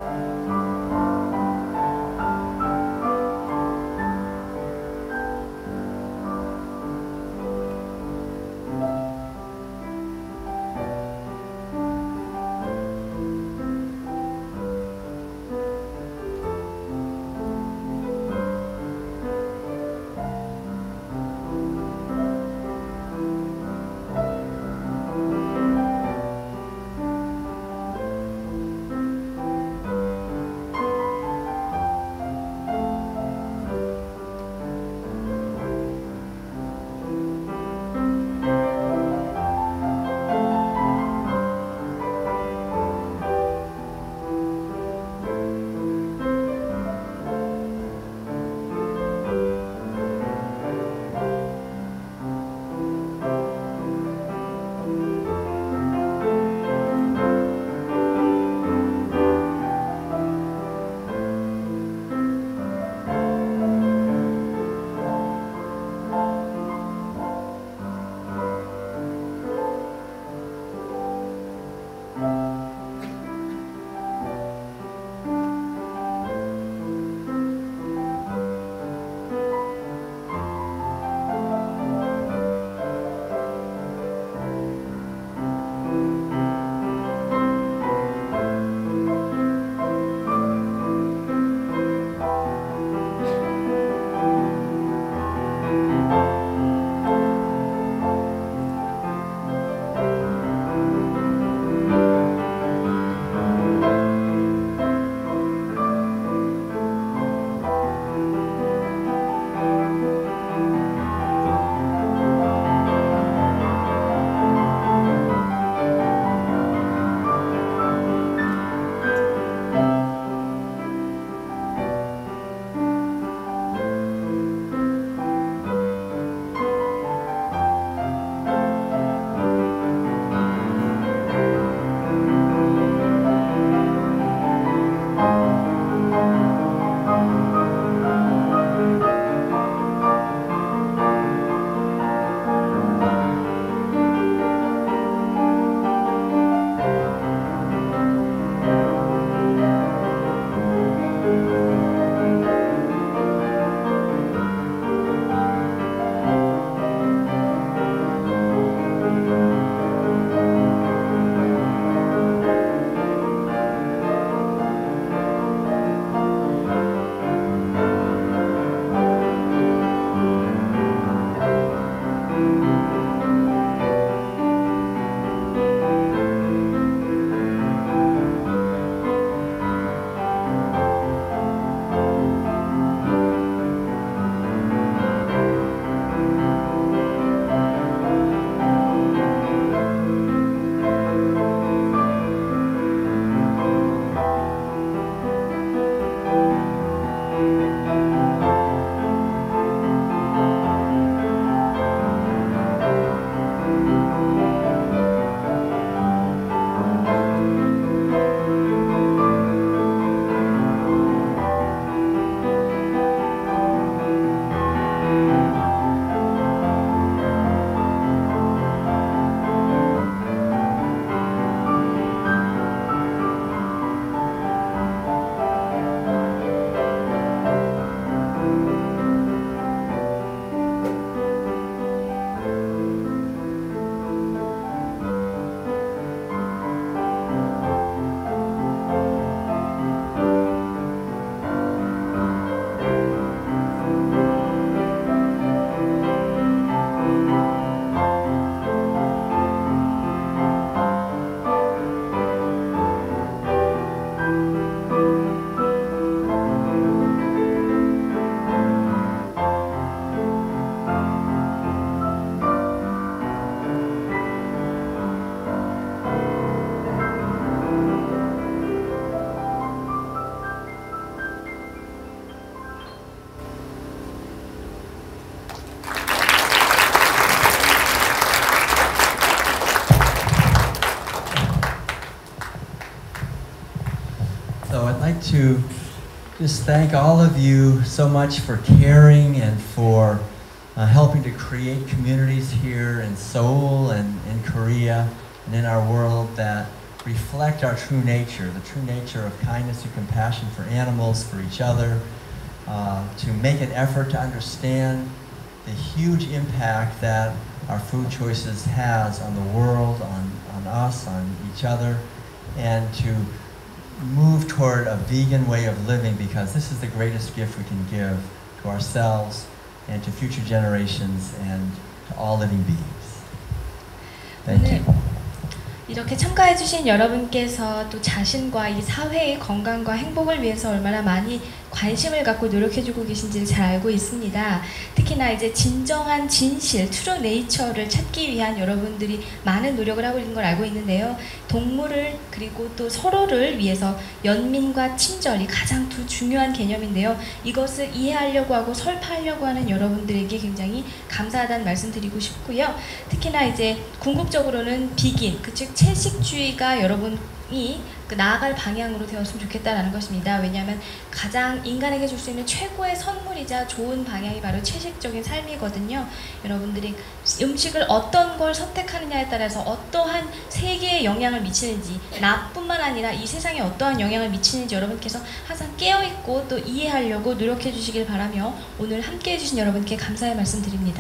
So I'd like to just thank all of you so much for caring and for uh, helping to create communities here in Seoul and in Korea and in our world that reflect our true nature, the true nature of kindness and compassion for animals, for each other, uh, to make an effort to understand the huge impact that our food choices has on the world, on, on us, on each other, and to move toward a vegan way of living, because this is the greatest gift we can give to ourselves and to future generations and to all living beings. Thank you. 이렇게 참가해주신 여러분께서 또 자신과 이 사회의 건강과 행복을 위해서 얼마나 많이 관심을 갖고 노력해주고 계신지를 잘 알고 있습니다. 특히나 이제 진정한 진실, 트루 네이처를 찾기 위한 여러분들이 많은 노력을 하고 있는 걸 알고 있는데요. 동물을 그리고 또 서로를 위해서 연민과 친절이 가장 두 중요한 개념인데요. 이것을 이해하려고 하고 설파하려고 하는 여러분들에게 굉장히 감사하다는 말씀 드리고 싶고요. 특히나 이제 궁극적으로는 비긴, 그 즉 채식주의가 여러분이 그 나아갈 방향으로 되었으면 좋겠다라는 것입니다. 왜냐하면 가장 인간에게 줄 수 있는 최고의 선물이자 좋은 방향이 바로 채식적인 삶이거든요. 여러분들이 음식을 어떤 걸 선택하느냐에 따라서 어떠한 세계에 영향을 미치는지, 나뿐만 아니라 이 세상에 어떠한 영향을 미치는지 여러분께서 항상 깨어있고 또 이해하려고 노력해 주시길 바라며 오늘 함께해 주신 여러분께 감사의 말씀 드립니다.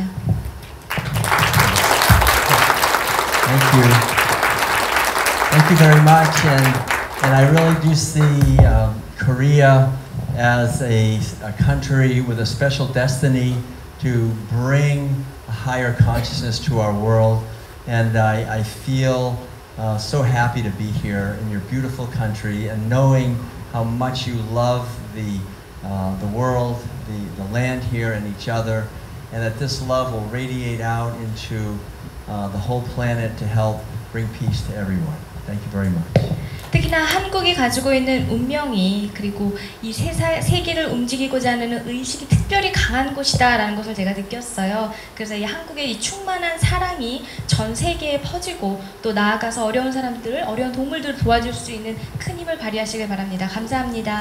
Thank you. Thank you very much, and, and I really do see um, Korea as a, a country with a special destiny to bring a higher consciousness to our world, and I, I feel uh, so happy to be here in your beautiful country and knowing how much you love the, uh, the world, the, the land here and each other, and that this love will radiate out into uh, the whole planet to help bring peace to everyone. Thank you very much. 특히나 한국이 가지고 있는 운명이 그리고 이 세사, 세계를 움직이고자 하는 의식이 특별히 강한 곳이다라는 것을 제가 느꼈어요. 그래서 이 한국의 이 충만한 사랑이 전 세계에 퍼지고 또 나아가서 어려운 사람들, 어려운 동물들을 도와줄 수 있는 큰 힘을 발휘하시길 바랍니다. 감사합니다.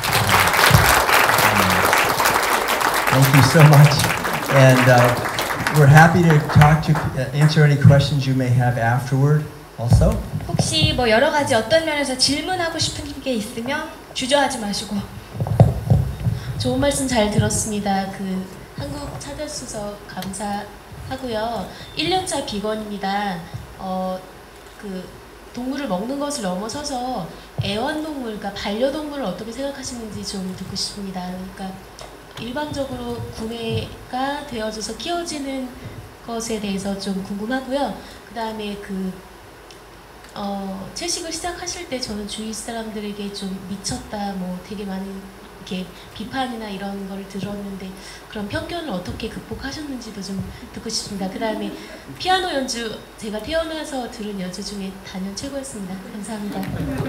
Thank you so much. And uh, we're happy to talk to, uh, answer any questions you may have afterward also. 혹시 뭐 여러 가지 어떤 면에서 질문하고 싶은 게 있으면 주저하지 마시고. 좋은 말씀 잘 들었습니다. 그 한국 찾아주셔서 감사하고요. 일 년차 비건입니다. 어, 그 동물을 먹는 것을 넘어서서 애완동물, 그러니까 반려동물을 어떻게 생각하시는지 좀 듣고 싶습니다. 그러니까 일반적으로 구매가 되어져서 키워지는 것에 대해서 좀 궁금하고요. 그 다음에 그 어, 채식을 시작하실 때 저는 주위 사람들에게 좀 미쳤다, 뭐 되게 많은 이렇게 비판이나 이런 걸 들었는데 그런 편견을 어떻게 극복하셨는지도 좀 듣고 싶습니다. 그 다음에 피아노 연주, 제가 태어나서 들은 연주 중에 단연 최고였습니다. 감사합니다.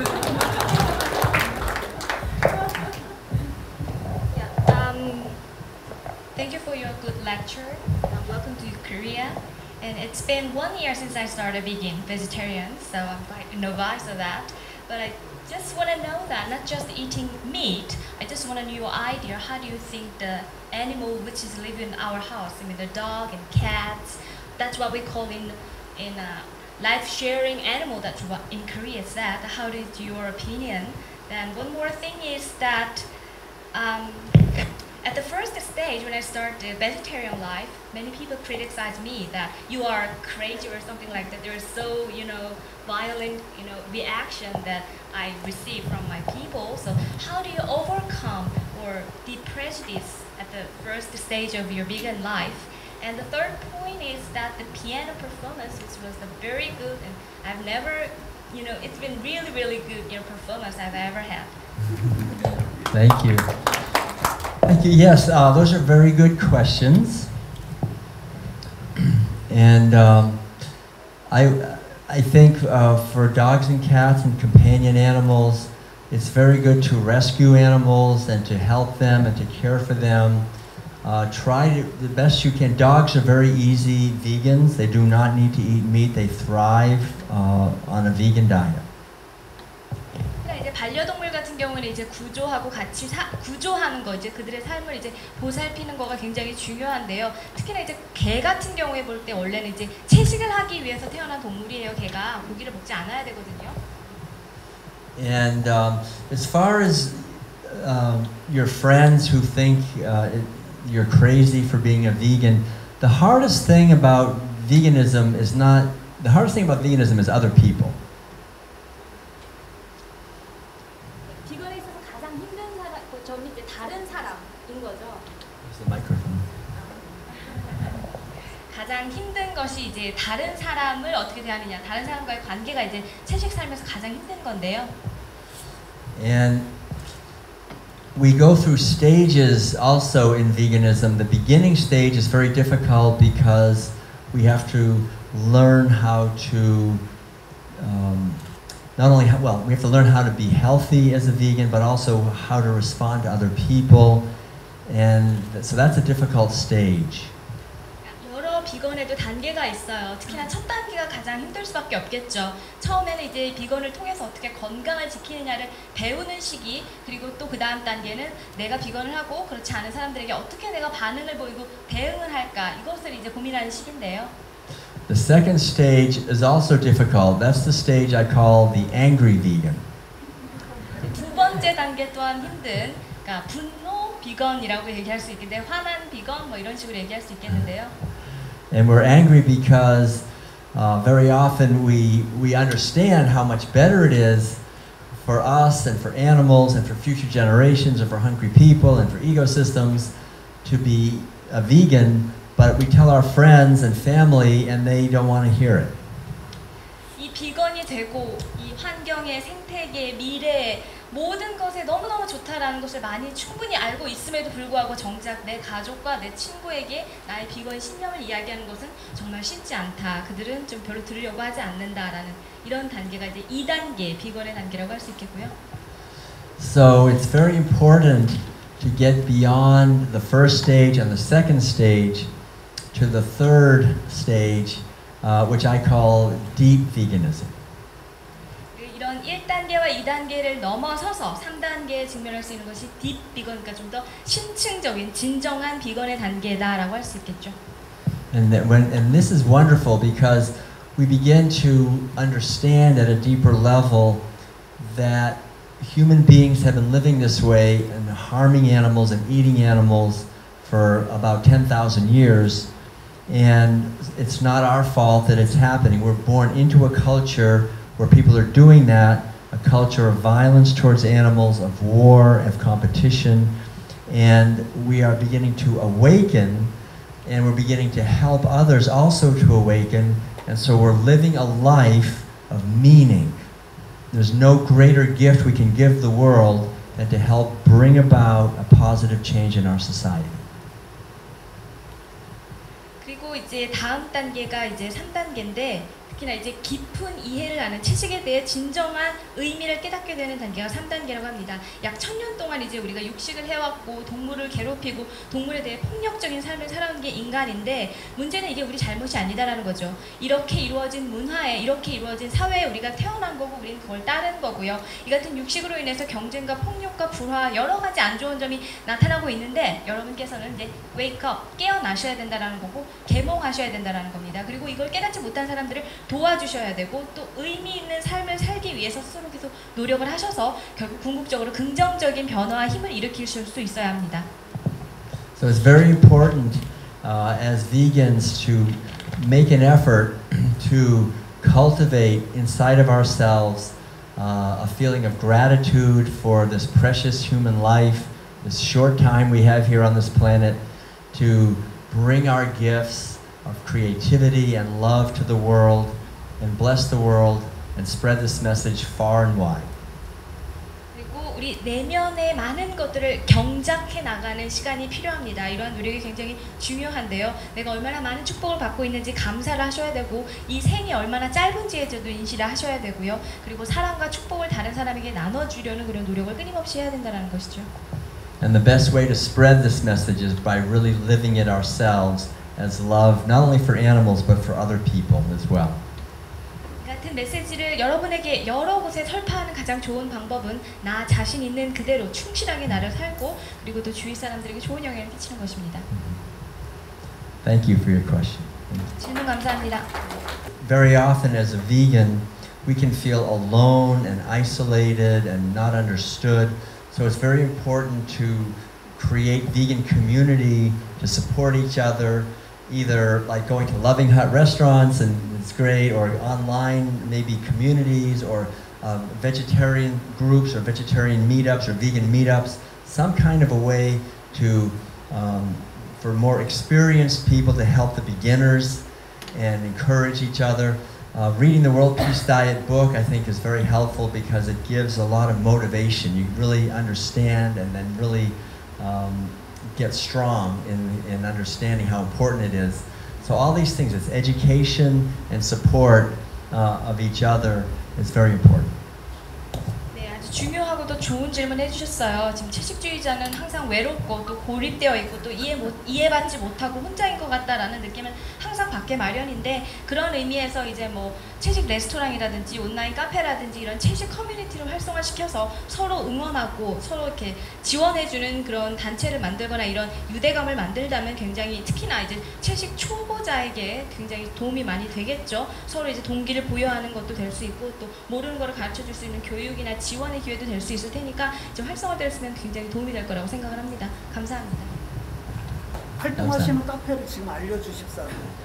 Yeah, um, thank you for your good lecture. Uh, welcome to Korea. And it's been one year since I started being vegetarian, so I'm quite a novice of that. But I just want to know that, not just eating meat, I just want to know your idea. How do you think the animal which is living in our house, I mean the dog and cats, that's what we call in in a life-sharing animal, that's what in Korea is that. How is your opinion? Then one more thing is that um, at the first stage, when I started vegetarian life, many people criticize me that you are crazy or something like that. There's so, you know, violent, you know, reaction that I receive from my people. So how do you overcome or the prejudice at the first stage of your vegan life? And the third point is that the piano performance, which was the very good, and I've never, you know, it's been really, really good, you know, performance I've ever had. Thank you. Thank you. Yes, uh, those are very good questions. And um, I, I think uh, for dogs and cats and companion animals, it's very good to rescue animals and to help them and to care for them. Uh, try to, the best you can. Dogs are very easy vegans. They do not need to eat meat. They thrive uh, on a vegan diet. 이제 반려동물 같은 경우는 이제 구조하고 같이 사, 구조하는 거 이제 그들의 삶을 이제 보살피는 거가 굉장히 중요한데요. 특히나 이제 개 같은 경우에 볼 때 원래는 이제 채식을 하기 위해서 태어난 동물이에요. 개가 고기를 먹지 않아야 되거든요. And um, as far as um, your friends who think uh, it, you're crazy for being a vegan, the hardest thing about veganism is not, the hardest thing about veganism is other people. 비건에 있어서 가장 힘든 사람, 점이 이제 다른 사람인 거죠. Where's the microphone? 가장 힘든 것이 이제 다른 사람을 어떻게 대하느냐, 다른 사람과의 관계가 이제 채식 삶에서 가장 힘든 건데요. And we go through stages also in veganism. The beginning stage is very difficult because we have to learn how to um, not only, well, we have to learn how to be healthy as a vegan, but also how to respond to other people. And so that's a difficult stage. 여러 비건에도 단계가 있어요. 특히나 첫 단계가 가장 힘들 수밖에 없겠죠. 처음에는 이제 비건을 통해서 어떻게 건강을 지키느냐를 배우는 시기, 그리고 또 그 다음 단계는 내가 비건을 하고 그렇지 않은 사람들에게 어떻게 내가 반응을 보이고 대응을 할까, 이것을 이제 고민하는 시기인데요. The second stage is also difficult. That's the stage I call the angry vegan. 두 번째 단계 또한 힘든, 그러니까 분노 비건이라고 얘기할 수 있겠는데, 화난 비건 뭐 이런 식으로 얘기할 수 있겠는데요. And we're angry because uh, very often we, we understand how much better it is for us and for animals and for future generations and for hungry people and for ecosystems to be a vegan, but we tell our friends and family and they don't want to hear it. 이 비건이 되고 이 환경의 생태계, 미래 모든 것에 너무너무 좋다라는 것을 많이 충분히 알고 있음에도 불구하고 정작 내 가족과 내 친구에게 나의 비건 신념을 이야기하는 것은 정말 쉽지 않다. 그들은 좀 별로 들으려고 하지 않는다라는 이런 단계가 이제 이 단계 비건의 단계라고 할 수 있겠고요. So it's very important to get beyond the first stage and the second stage to the third stage, uh, which I call deep veganism. 이런 일 단계와 이 단계를 넘어서서 삼 단계에 직면할 수 있는 것이 딥 비건, 그러니까 좀 더 심층적인 진정한 비건의 단계다라고 할 수 있겠죠. And that when and this is wonderful because we begin to understand at a deeper level that human beings have been living this way and harming animals and eating animals for about ten thousand years, and it's not our fault that it's happening. We're born into a culture where people are doing that, a culture of violence towards animals, of war, of competition, and we are beginning to awaken, and we're beginning to help others also to awaken, and so we're living a life of meaning. There's no greater gift we can give the world than to help bring about a positive change in our society. 그리고 이제 다음 단계가 이제 삼 단계인데, 특히나 이제 깊은 이해를 하는 채식에 대해 진정한 의미를 깨닫게 되는 단계가 삼 단계라고 합니다. 약 천년 동안 이제 우리가 육식을 해왔고 동물을 괴롭히고 동물에 대해 폭력적인 삶을 살아온 게 인간인데, 문제는 이게 우리 잘못이 아니다라는 거죠. 이렇게 이루어진 문화에, 이렇게 이루어진 사회에 우리가 태어난 거고 우리는 그걸 따른 거고요. 이 같은 육식으로 인해서 경쟁과 폭력과 불화, 여러 가지 안 좋은 점이 나타나고 있는데, 여러분께서는 이제 wake up, 깨어나셔야 된다라는 거고 계몽하셔야 된다라는 겁니다. 그리고 이걸 깨닫지 못한 사람들을 도와주셔야 되고, 또 의미 있는 삶을 살기 위해서 스스로 계속 노력을 하셔서 결국 궁극적으로 긍정적인 변화와 힘을 일으키실 수 있어야 합니다. So it's very important uh, as vegans to make an effort to cultivate inside of ourselves uh, a feeling of gratitude for this precious human life, this short time we have here on this planet, to bring our gifts of creativity and love to the world and bless the world and spread this message far and wide. 그리고 우리 내면의 많은 것들을 경작해 나가는 시간이 필요합니다. 이러한 노력이 굉장히 중요한데요. 내가 얼마나 많은 축복을 받고 있는지 감사를 하셔야 되고, 이 생이 얼마나 짧은지에 저도 인식을 하셔야 되고요. 그리고 사랑과 축복을 다른 사람에게 나눠주려는 그런 노력을 끊임없이 해야 된다는 것이죠. And the best way to spread this message is by really living it ourselves as love, not only for animals but for other people as well. 같은 메시지를 여러분에게 여러 곳에 설파하는 가장 좋은 방법은 나 자신 있는 그대로 충실하게 나를 살고 그리고 또 주위 사람들에게 좋은 영향을 끼치는 것입니다. Thank you for your question. 질문 감사합니다. Very often as a vegan, we can feel alone and isolated and not understood. So it's very important to create vegan community to support each other, either like going to Loving Hut restaurants and it's great, or online maybe communities or um, vegetarian groups or vegetarian meetups or vegan meetups, some kind of a way to um, for more experienced people to help the beginners and encourage each other. Uh, reading the World Peace Diet book, I think, is very helpful because it gives a lot of motivation. You really understand and then really um, get strong in, in understanding how important it is. So all these things, it's education and support uh, of each other is very important. 네, 아주 중요하고도 좋은 질문 해주셨어요. 지금 채식주의자는 항상 외롭고 또 고립되어 있고 또 이해 못, 이해받지 못하고 혼자인 것 같다라는 느낌을 항상 받게 마련인데 그런 의미에서 이제 뭐 채식 레스토랑이라든지 온라인 카페라든지 이런 채식 커뮤니티를 활성화시켜서 서로 응원하고 서로 이렇게 지원해주는 그런 단체를 만들거나 이런 유대감을 만들다면 굉장히 특히나 이제 채식 초보자에게 굉장히 도움이 많이 되겠죠. 서로 이제 동기를 부여하는 것도 될 수 있고 또 모르는 거를 가르쳐 줄 수 있는 교육이나 지원의 기회도 될 수 있을 테니까 좀 활성화되었으면 굉장히 도움이 될 거라고 생각을 합니다. 감사합니다. 활동하시는 카페를 지금 알려주십사.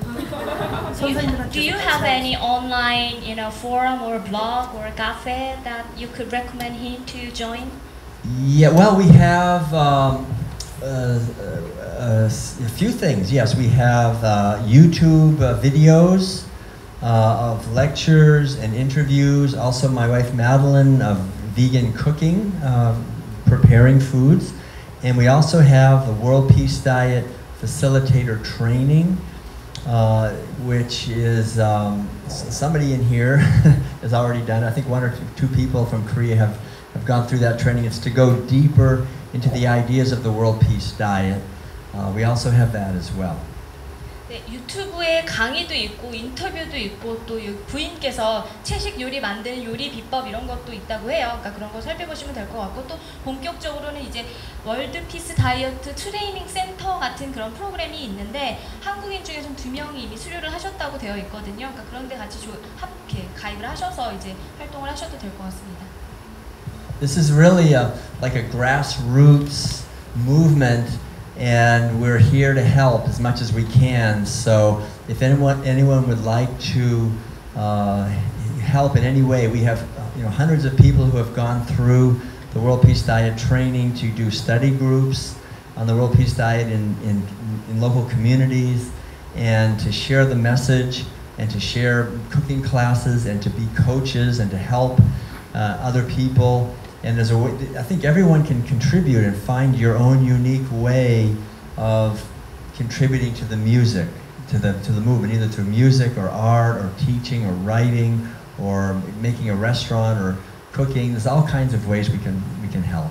선생님한테. Do you have any online, you know, forum or blog or cafe that you could recommend him to join? Yeah, well, we have um, uh, uh, a few things. Yes, we have uh, YouTube uh, videos uh, of lectures and interviews. Also, my wife Madeline of vegan cooking, uh, preparing foods. And we also have the World Peace Diet Facilitator Training, uh, which is um, somebody in here has already done. I think one or two, two people from Korea have, have gone through that training. It's to go deeper into the ideas of the World Peace Diet. Uh, we also have that as well. 네, 유튜브에 강의도 있고 인터뷰도 있고 또 부인께서 채식 요리 만드는 요리 비법 이런 것도 있다고 해요. 그러니까 그런 거 살펴보시면 될 것 같고 또 본격적으로는 이제 월드 피스 다이어트 트레이닝 센터 같은 그런 프로그램이 있는데 한국인 중에서 두 명이 이미 수료를 하셨다고 되어 있거든요. 그러니까 그런데 같이 조, 합, 가입을 하셔서 이제 활동을 하셔도 될 것 같습니다. This is really a, like a grassroots movement. And we're here to help as much as we can. So if anyone anyone would like to uh, help in any way, we have you know hundreds of people who have gone through the World Peace Diet training to do study groups on the World Peace Diet in, in, in local communities and to share the message and to share cooking classes and to be coaches and to help uh, other people. And there's a way, I think everyone can contribute and find your own unique way of contributing to the music, to the to the movement, either through music or art or teaching or writing or making a restaurant or cooking. There's all kinds of ways we can we can help.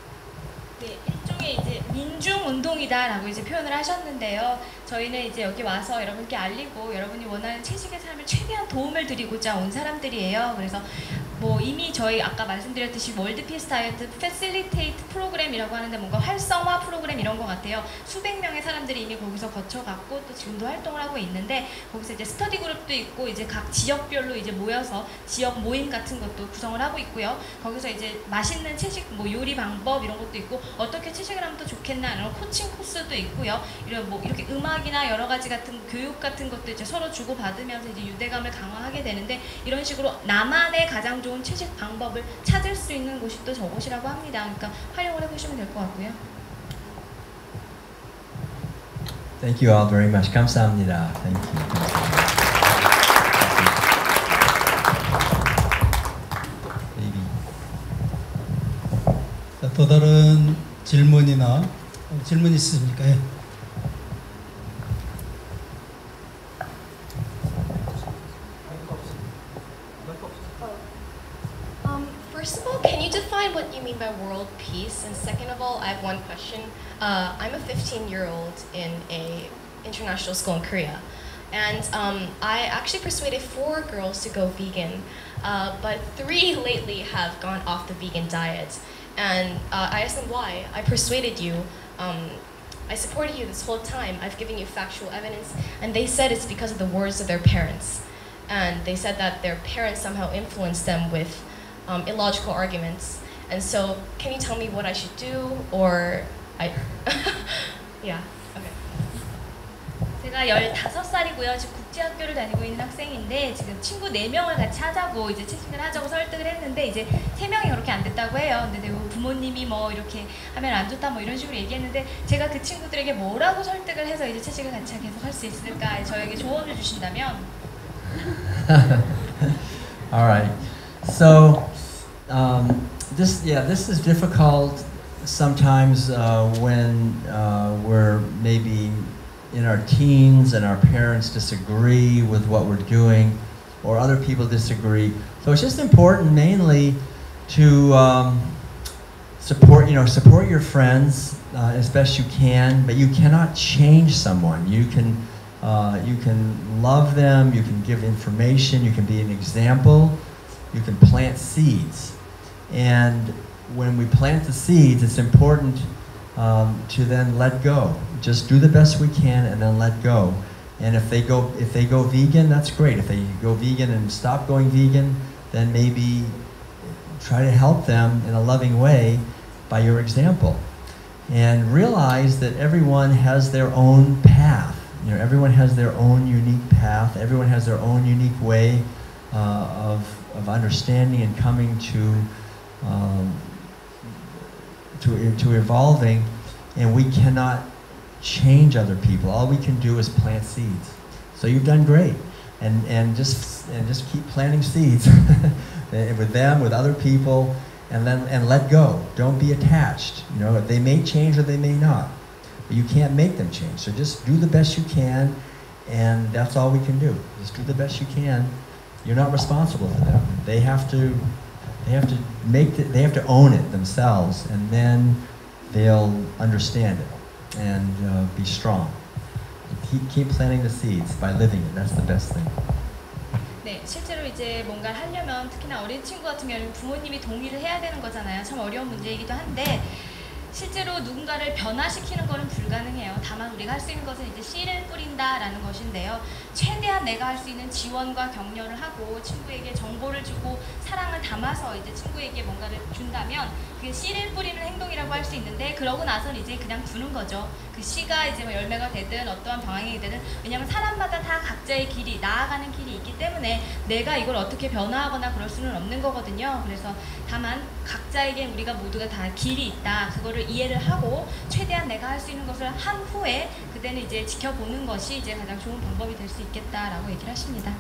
네, 일종의 이제 민중 운동이다라고 이제 표현을 하셨는데요. 저희는 이제 여기 와서 여러분께 알리고 여러분이 원하는 채식의 삶을 최대한 도움을 드리고자 온 사람들이에요. 그래서 뭐 이미 저희 아까 말씀드렸듯이 월드 피스 다이어트 패실리테이트 프로그램이라고 하는데 뭔가 활성화 프로그램 이런 것 같아요. 수백 명의 사람들이 이미 거기서 거쳐갔고 또 지금도 활동을 하고 있는데 거기서 이제 스터디 그룹도 있고 이제 각 지역별로 이제 모여서 지역 모임 같은 것도 구성을 하고 있고요. 거기서 이제 맛있는 채식 뭐 요리 방법 이런 것도 있고 어떻게 채식을 하면 더 좋겠나 이런 코칭 코스도 있고요. 이런 뭐 이렇게 음악이나 여러 가지 같은 교육 같은 것도 이제 서로 주고 받으면서 이제 유대감을 강화하게 되는데 이런 식으로 나만의 가장 좋은 채식 방법을 찾을 수 있는 곳이 또 저곳이라고 합니다. 그러니까 활용을 해보시면 될 것 같고요. Thank you all very much. 감사합니다. Thank you. 자, 또 다른 질문이나 질문 있으십니까? 예. First of all, can you define what you mean by world peace? And second of all, I have one question. Uh, I'm a fifteen-year-old in a international school in Korea. And um, I actually persuaded four girls to go vegan, uh, but three lately have gone off the vegan diet. And uh, I asked them why. I persuaded you. Um, I supported you this whole time. I've given you factual evidence. And they said it's because of the words of their parents. And they said that their parents somehow influenced them with um, illogical arguments. And so, can you tell me what I should do? Or I, yeah, okay. 제가 열다섯 살이고요. 지금 국제학교를 다니고 있는 학생인데 지금 친구 네 명을 같이 하자고 이제 채식을 하자고 설득을 했는데 이제 세 명이 그렇게 안 됐다고 해요. 근데 뭐 부모님이 뭐 이렇게 하면 안 좋다 뭐 이런 식으로 얘기했는데 제가 그 친구들에게 뭐라고 설득을 해서 이제 채식을 같이 계속 할 수 있을까? 저에게 조언을 주신다면. All right. So um, this, yeah, this is difficult sometimes uh, when uh, we're maybe in our teens and our parents disagree with what we're doing, or other people disagree. So it's just important mainly to um, support, you know, support your friends uh, as best you can, but you cannot change someone. You can, uh, you can love them, you can give information, you can be an example, you can plant seeds. And when we plant the seeds, it's important um, to then let go. Just do the best we can and then let go. And if they go, if they go vegan, that's great. If they go vegan and stop going vegan, then maybe try to help them in a loving way by your example. And realize that everyone has their own path. You know, everyone has their own unique path. Everyone has their own unique way uh, of, of understanding and coming to, um, to, to evolving. And we cannot change other people. All we can do is plant seeds. So you've done great. And, and, just, and just keep planting seeds with them, with other people, and, then, and let go. Don't be attached. You know, they may change or they may not. But you can't make them change. So just do the best you can, and that's all we can do. Just do the best you can. You're not responsible for them. They have to, they have to make the, they have to own it themselves, and then they'll understand it and uh, be strong. Keep, keep planting the seeds by living it. That's the best thing. 네, 실제로 이제 뭔가를 하려면 특히나 어린 친구 같은 경우는 부모님이 동의를 해야 되는 거잖아요. 참 어려운 문제이기도 한데 실제로 누군가를 변화시키는 것은 불가능해요. 다만 우리가 할 수 있는 것은 이제 씨를 뿌린다라는 것인데요. 최대한 내가 할 수 있는 지원과 격려를 하고 친구에게 정보를 주고 사랑을 담아서 이제 친구에게 뭔가를 준다면 그게 씨를 뿌리는 행동이라고 할 수 있는데 그러고 나서는 이제 그냥 두는 거죠. 그 씨가 이제 뭐 열매가 되든 어떠한 방향이 되든 왜냐하면 사람마다 다 각자의 길이 나아가는 길이 있기 때문에 내가 이걸 어떻게 변화하거나 그럴 수는 없는 거거든요. 그래서 다만 각자에게 우리가 모두가 다 길이 있다. 그거를 이해를 하고 최대한 내가 할 수 있는 것을 한 후에 그때는 이제 지켜보는 것이 이제 가장 좋은 방법이 될 수 있겠다라고 얘기를 하십니다.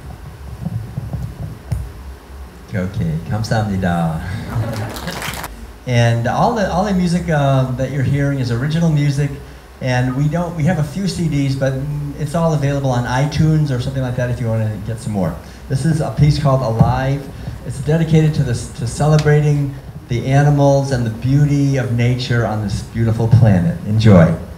Okay, 감사합니다. And all the all the music uh, that you're hearing is original music, and we don't we have a few C Ds, but it's all available on iTunes or something like that if you want to get some more. This is a piece called Alive. It's dedicated to this to celebrating the animals and the beauty of nature on this beautiful planet. Enjoy.